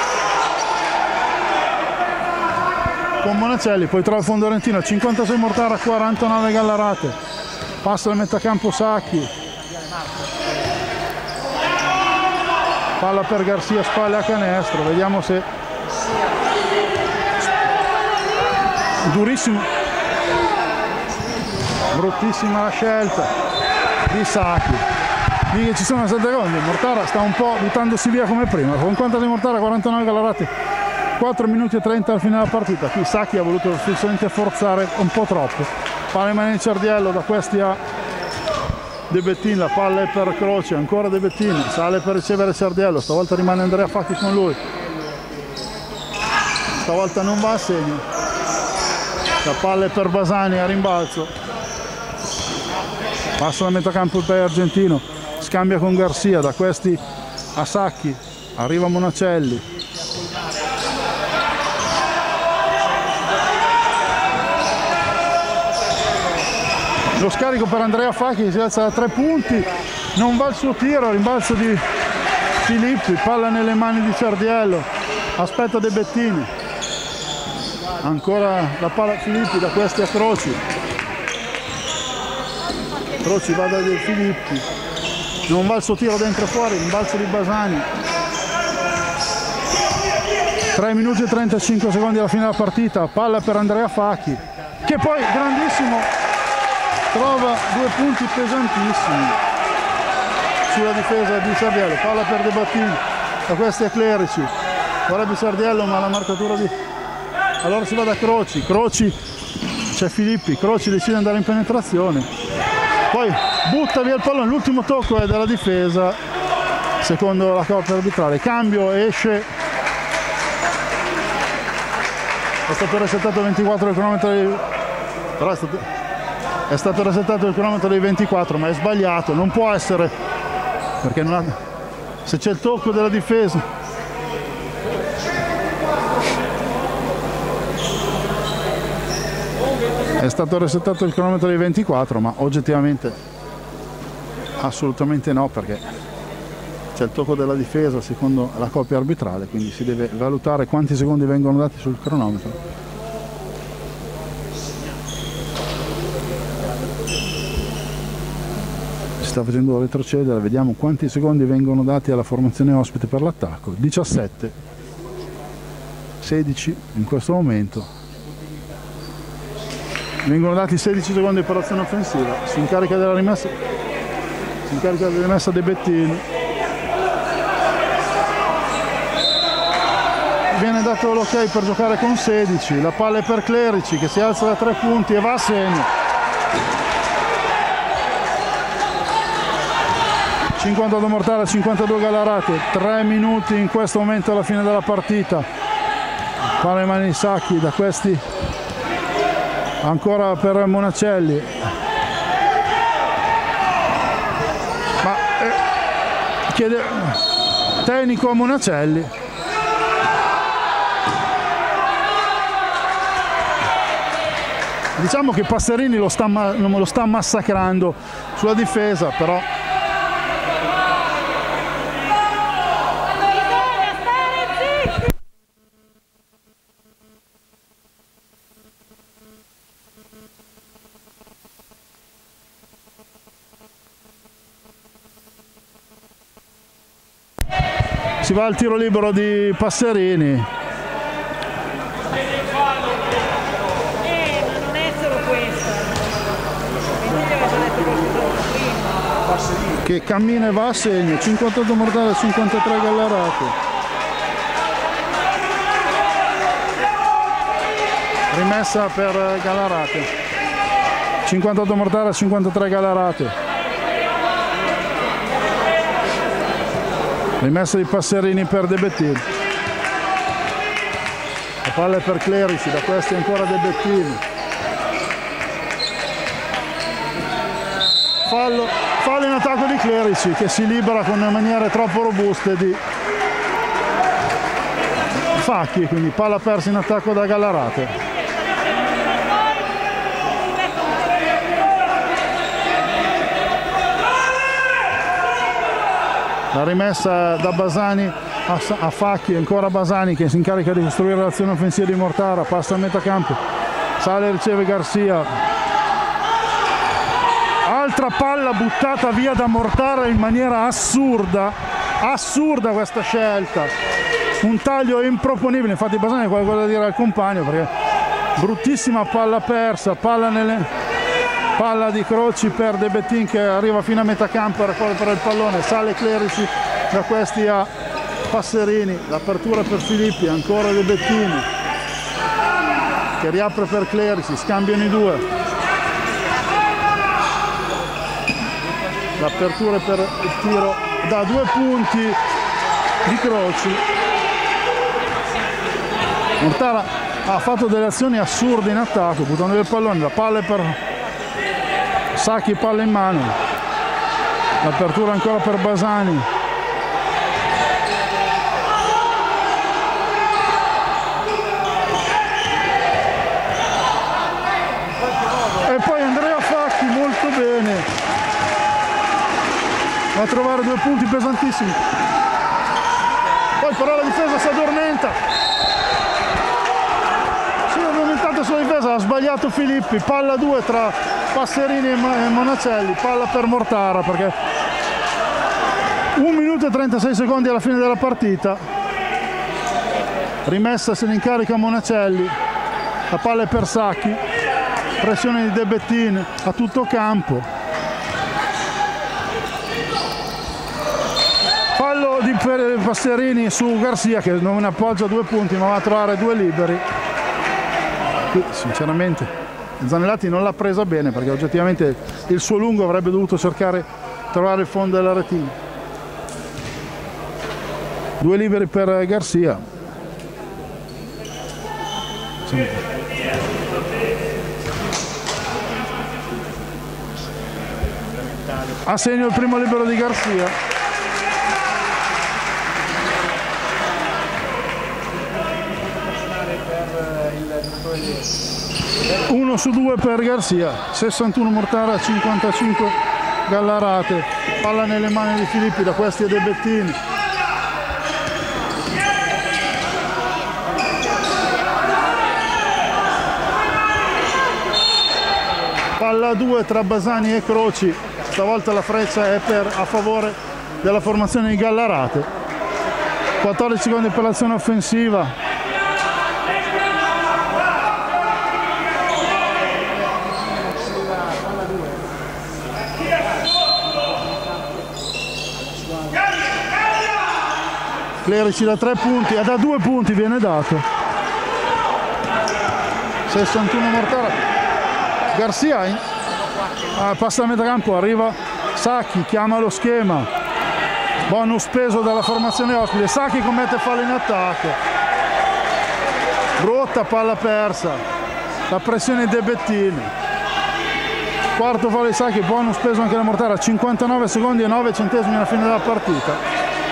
con Monacelli, poi trova il fondo Arentino, cinquantasei Mortara, quarantanove Gallarate, passa al metacampo Sacchi, palla per Garcia, spalle a canestro, vediamo se durissimo, bruttissima la scelta di Sacchi, lì che ci sono sette gol, Mortara sta un po' buttandosi via come prima, cinquantasei Mortara, quarantanove Gallarate, quattro minuti e trenta alla fine della partita. Qui Sacchi ha voluto semplicemente forzare un po' troppo, palla in mano di Cerdiello, da questi a De Bettin, la palla è per Croce, ancora De Bettin, sale per ricevere Cerdiello, stavolta rimane Andrea Facchi con lui, stavolta non va a segno, la palla è per Basani a rimbalzo, passa da metà campo per Argentino, scambia con Garcia, da questi a Sacchi, arriva Monacelli, lo scarico per Andrea Facchi che si alza da tre punti, non va il suo tiro, rimbalzo di Filippi, palla nelle mani di Cerdiello, aspetta De Bettini, ancora la palla Filippi, da questi a Croci, Croci va da De Filippi, non va il suo tiro dentro e fuori, rimbalzo di Basani, tre minuti e trentacinque secondi alla fine della partita, palla per Andrea Facchi che poi grandissimo trova due punti pesantissimi sulla difesa di Cerdiello, palla per De Battini, da questi a Clerici, vorrebbe Cerdiello ma la marcatura di... allora si va da Croci, Croci c'è Filippi, Croci decide di andare in penetrazione, poi butta via il pallone, l'ultimo tocco è della difesa secondo la corte arbitrale, cambio, esce, è stato resettato il ventiquattro del cronometro di... però è stato... è stato resettato il cronometro dei ventiquattro, ma è sbagliato, non può essere, perché non ha... se c'è il tocco della difesa è stato resettato il cronometro dei ventiquattro, ma oggettivamente assolutamente no, perché c'è il tocco della difesa secondo la coppia arbitrale, quindi si deve valutare quanti secondi vengono dati sul cronometro. Sta facendo retrocedere, vediamo quanti secondi vengono dati alla formazione ospite per l'attacco, diciassette, sedici in questo momento, vengono dati sedici secondi per l'azione offensiva, si incarica della rimessa, si incarica della rimessa De Bettini, viene dato l'ok per giocare con sedici, la palla è per Clerici che si alza da tre punti e va a segno. cinquantadue Mortara, cinquantadue Gallarate, tre minuti in questo momento alla fine della partita, palla in mani di Sacchi, da questi ancora per Monacelli, ma eh, chiede tecnico a Monacelli, diciamo che Passerini lo sta, lo sta massacrando sulla difesa, però si va al tiro libero di Passerini. Eh, ma non è solo questo. Che cammina e va a segno, cinquantotto Mortara, cinquantatré Gallarate. Rimessa per Gallarate. cinquantotto Mortara, cinquantatré Gallarate. Rimessa di Passerini per De Bettini, la palla è per Clerici, da questi ancora De Bettini, fallo, fallo in attacco di Clerici che si libera con maniere troppo robuste di Facchi, quindi palla persa in attacco da Gallarate. La rimessa da Basani a, a Facchi, ancora Basani che si incarica di costruire l'azione offensiva di Mortara, passa a metà campo, sale e riceve Garcia. Altra palla buttata via da Mortara in maniera assurda, assurda questa scelta, un taglio improponibile, infatti Basani ha qualcosa da dire al compagno perché bruttissima palla persa, palla nelle... Palla di Croci per De Bettin che arriva fino a metà campo a recuperare il pallone, sale Clerici da questi a Passerini, l'apertura per Filippi, ancora De Bettin che riapre per Clerici, scambiano i due. L'apertura per il tiro da due punti di Croci. Mortara ha fatto delle azioni assurde in attacco, buttando via il pallone, la palla è per Sacchi, palla in mano, l'apertura ancora per Basani, e poi Andrea Facchi molto bene, va a trovare due punti pesantissimi, poi però la difesa si addormenta, si è addormentata sulla difesa, ha sbagliato Filippi, palla due tra Passerini e Monacelli, palla per Mortara perché un minuto e trentasei secondi alla fine della partita. Rimessa, se ne incarica Monacelli, la palla è per Sacchi, pressione di De Bettin a tutto campo, fallo di Passerini su Garcia che non appoggia due punti ma va a trovare due liberi. Qui sinceramente Zanellati non l'ha presa bene perché oggettivamente il suo lungo avrebbe dovuto cercare di trovare il fondo della retina. Due liberi per Garcia. Sì. A segno il primo libero di Garcia. uno su due per Garcia, sessantuno Mortara, cinquantacinque Gallarate, palla nelle mani di Filippi, da questi è De Bettin. Palla due tra Basani e Croci, stavolta la freccia è per, a favore della formazione di Gallarate. quattordici secondi per l'azione offensiva. Clerici da tre punti, da due punti viene dato. sessantuno Mortara. Garcia in, ah, passa a metà campo, arriva Sacchi, chiama lo schema. Bonus peso dalla formazione ospite. Sacchi commette fallo in attacco. Brutta palla persa. La pressione De Bettin. Quarto fallo di Sacchi, bonus peso anche da Mortara. cinquantanove secondi e nove centesimi alla fine della partita.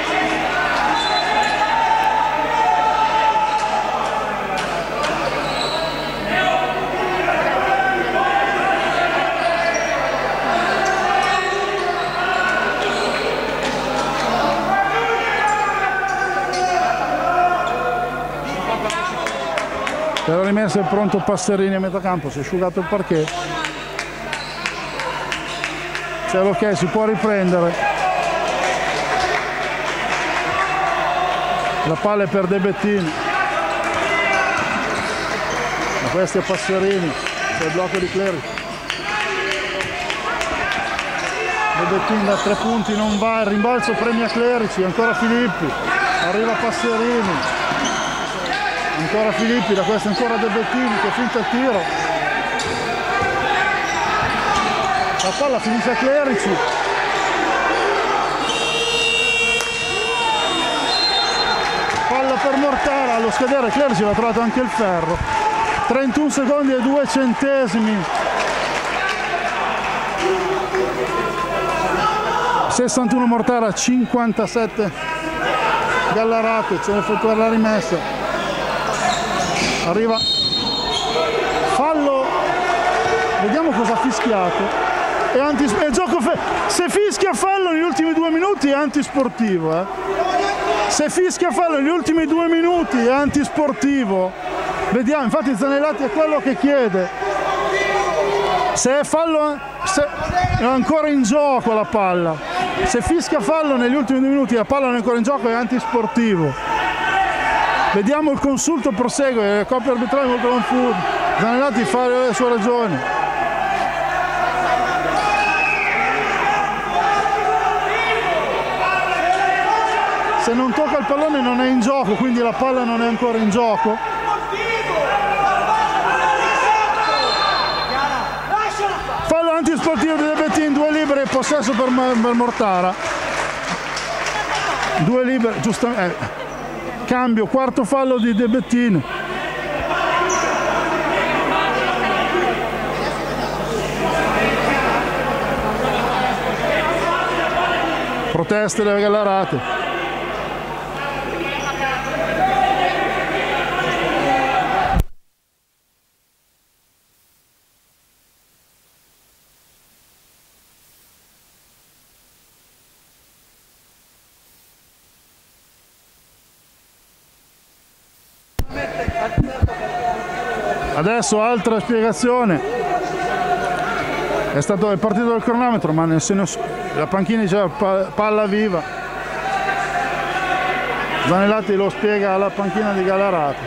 Per la rimessa è pronto Passerini a metà campo, si è asciugato il parquet. C'è l'ok, si può riprendere. La palla è per De Bettin. Da questi è Passerini, c'è il blocco di Clerici. De Bettin da tre punti non va, il rimbalzo premia Clerici, ancora Filippi, arriva Passerini. Ancora Filippi, da questo ancora De Bettin che finta il tiro. La palla finisce a Clerici. Palla per Mortara, allo scadere Clerici aveva trovato anche il ferro. trentuno secondi e due centesimi. sessantuno Mortara, cinquantasette Gallarate, c'è da effettuare la rimessa. arriva fallo, vediamo cosa ha fischiato. È anti, è gioco fe- se fischia fallo negli ultimi due minuti è antisportivo, eh? Se fischia fallo negli ultimi due minuti è antisportivo. Vediamo, infatti Zanellati è quello che chiede. Se è fallo, se è ancora in gioco la palla. Se fischia fallo negli ultimi due minuti la palla non è ancora in gioco è antisportivo. Vediamo il consulto prosegue, la coppia arbitrale è molto confusa. Zanellati fa le sue ragioni. Se non tocca il pallone non è in gioco, quindi la palla non è ancora in gioco. Fallo antisportivo di De Bettin, due liberi e possesso per, per Mortara. Due liberi, giustamente. Eh, cambio, quarto fallo di De Bettin. Proteste delle Gallarate. Adesso altra spiegazione, è stato il partito del cronometro, ma nel senso, la panchina diceva palla viva. Zanellati lo spiega alla panchina di Gallarate.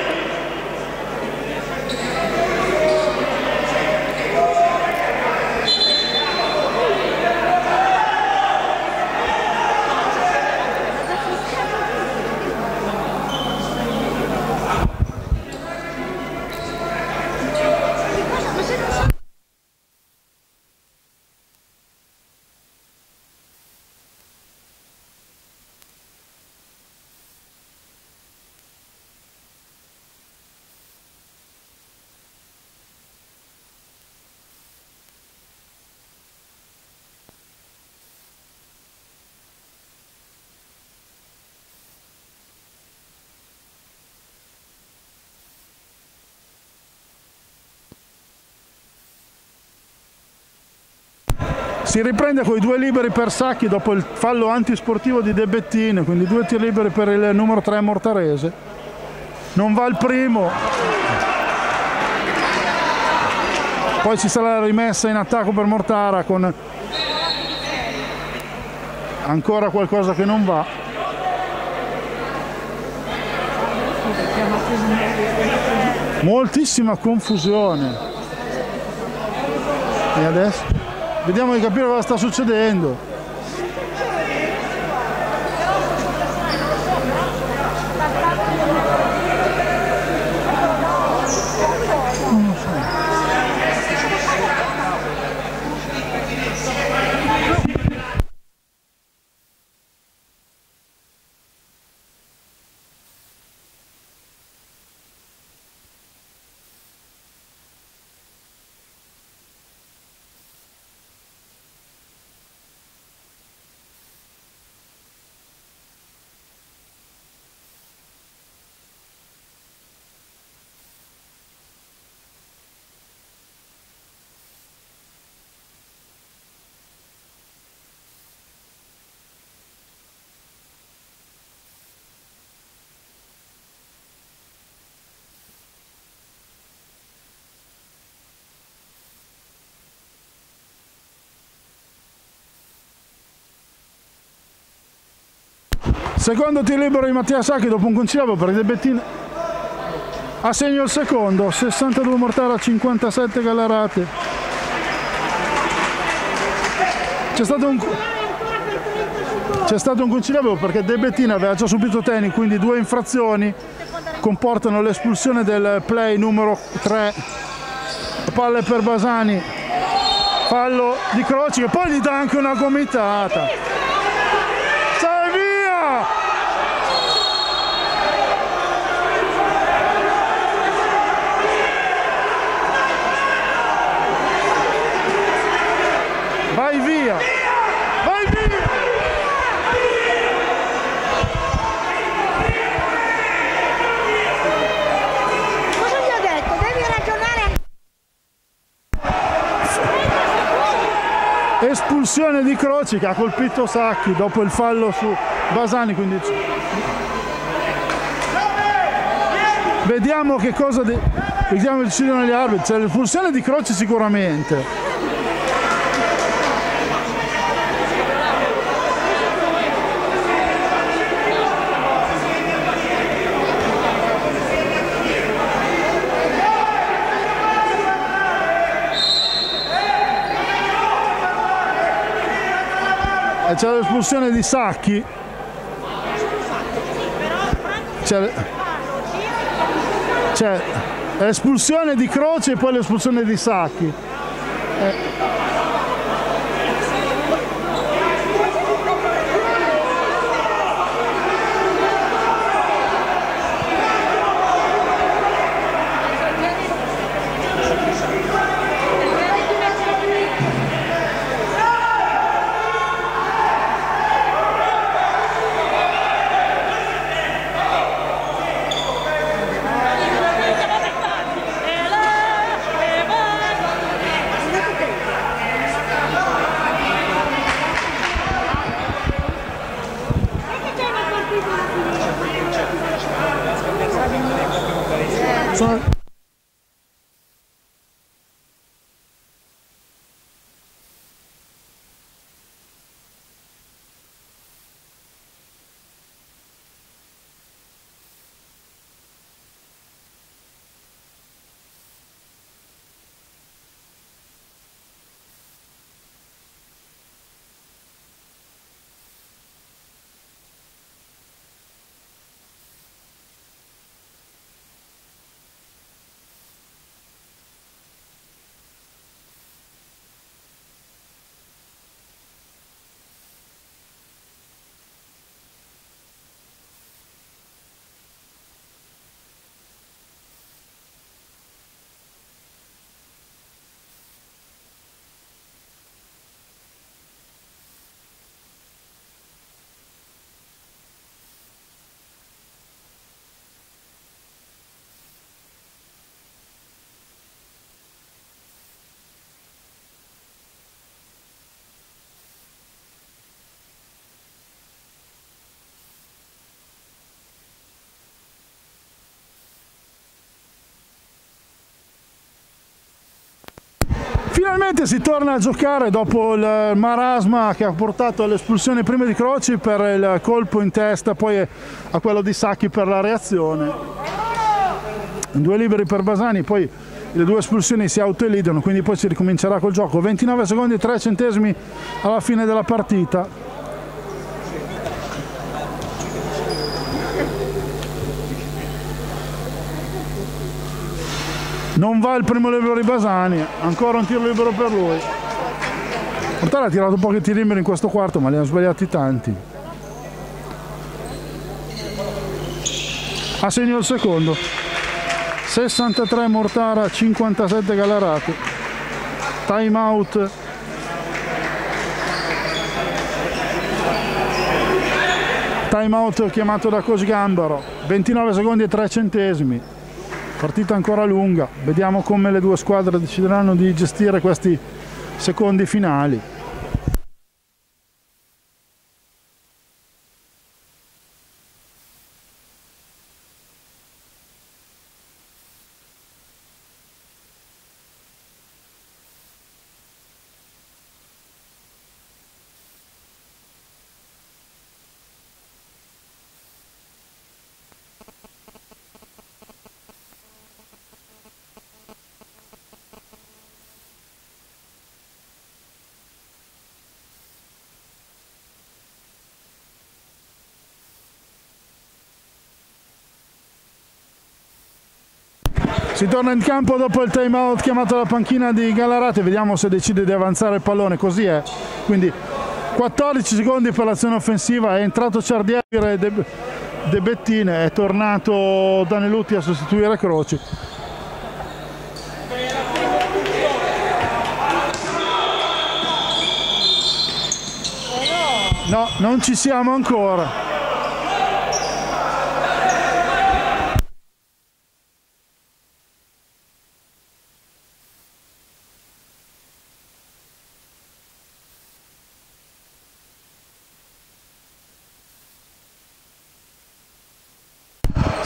Si riprende con i due liberi per Sacchi dopo il fallo antisportivo di De Bettin, quindi due tiri liberi per il numero tre Mortarese. Non va il primo. Poi ci sarà la rimessa in attacco per Mortara con ancora qualcosa che non va. Moltissima confusione. E adesso? Vediamo di capire cosa sta succedendo. Non lo so. Secondo tiro libero di Mattia Sacchi dopo un concilio per De Bettin. A segno il secondo, sessantadue Mortara, cinquantasette Gallarate. C'è stato un c'è stato un concilio perché De Bettin aveva già subito Teni, quindi due infrazioni comportano l'espulsione del play numero tre. Palle per Basani, fallo di Croci che poi gli dà anche una gomitata. Vai via! Vai via! espulsione di Croci che ha colpito Sacchi dopo il fallo su Basani, quindi vediamo che cosa de... vediamo decidono gli arbitri. C'è l'espulsione di Croci sicuramente. C'è l'espulsione di Sacchi, c'è l'espulsione di Croce e poi l'espulsione di Sacchi. Eh. Sono... Finalmente si torna a giocare dopo il marasma che ha portato all'espulsione prima di Croci per il colpo in testa, poi a quello di Sacchi per la reazione. Due liberi per Basani, poi le due espulsioni si autoelidono, quindi poi si ricomincerà col gioco. ventinove secondi e tre centesimi alla fine della partita. Non va il primo libero di Basani, ancora un tiro libero per lui. Mortara ha tirato pochi tiri liberi in questo quarto, ma li ha sbagliati tanti. A segno il secondo. sessantatré Mortara, cinquantasette Gallarate. Time out. Time out chiamato da Coach Gambaro. ventinove secondi e tre centesimi. Partita ancora lunga, vediamo come le due squadre decideranno di gestire questi secondi finali. Si torna in campo dopo il time out chiamato alla panchina di Gallarate, vediamo se decide di avanzare il pallone, così è. Quindi quattordici secondi per l'azione offensiva, è entrato Ciardieri e De, De Bettine, è tornato Danelutti a sostituire Croci. No, non ci siamo ancora.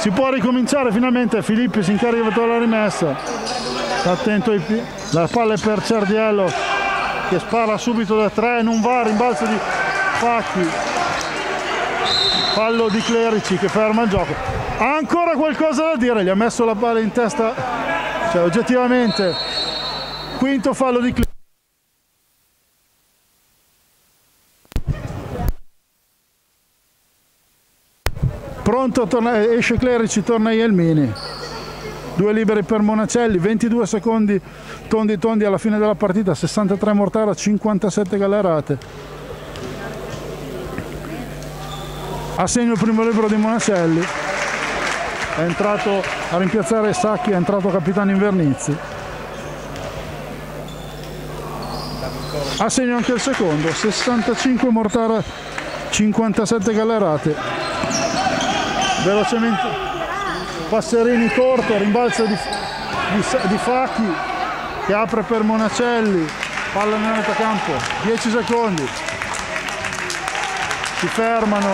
Si può ricominciare finalmente, Filippi si incarica per la rimessa, attento ai piedi, la palla è per Cerdiello che spara subito da tre, non va, rimbalzo di Facchi, fallo di Clerici che ferma il gioco. Ha ancora qualcosa da dire, gli ha messo la palla in testa, cioè oggettivamente quinto fallo di Clerici. Pronto, torna, esce Clerici, torna Ielmini, due liberi per Monacelli, ventidue secondi tondi tondi alla fine della partita, sessantatré Mortara, cinquantasette Gallerate. A segno il primo libero di Monacelli, è entrato a rimpiazzare Sacchi, è entrato capitano Invernizzi. A segno anche il secondo, sessantacinque Mortara, cinquantasette Gallerate. Velocemente Passerini corto, rimbalzo di, di, di Facchi che apre per Monacelli, palla nella metà campo, dieci secondi, si fermano,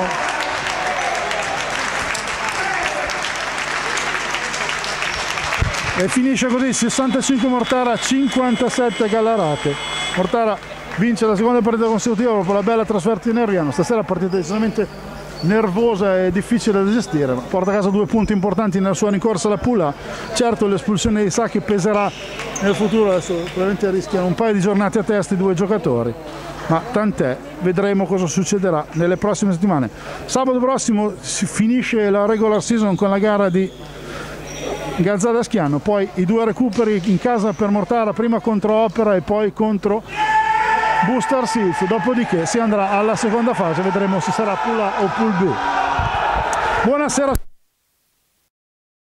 e finisce così, sessantacinque Mortara, cinquantasette Gallerate. Mortara vince la seconda partita consecutiva dopo la bella trasferta in Eriano. Stasera la partita decisamente nervosa e difficile da gestire, ma porta a casa due punti importanti nella sua rincorsa alla Pula. Certo l'espulsione di Sacchi peserà nel futuro, adesso probabilmente rischiano un paio di giornate a testa i due giocatori, ma tant'è, vedremo cosa succederà nelle prossime settimane. Sabato prossimo si finisce la regular season con la gara di Gazzada Schiano, poi i due recuperi in casa per Mortara, prima contro Opera e poi contro Booster Seeds, dopodiché si andrà alla seconda fase, vedremo se sarà Pool A o Pool B. Buonasera.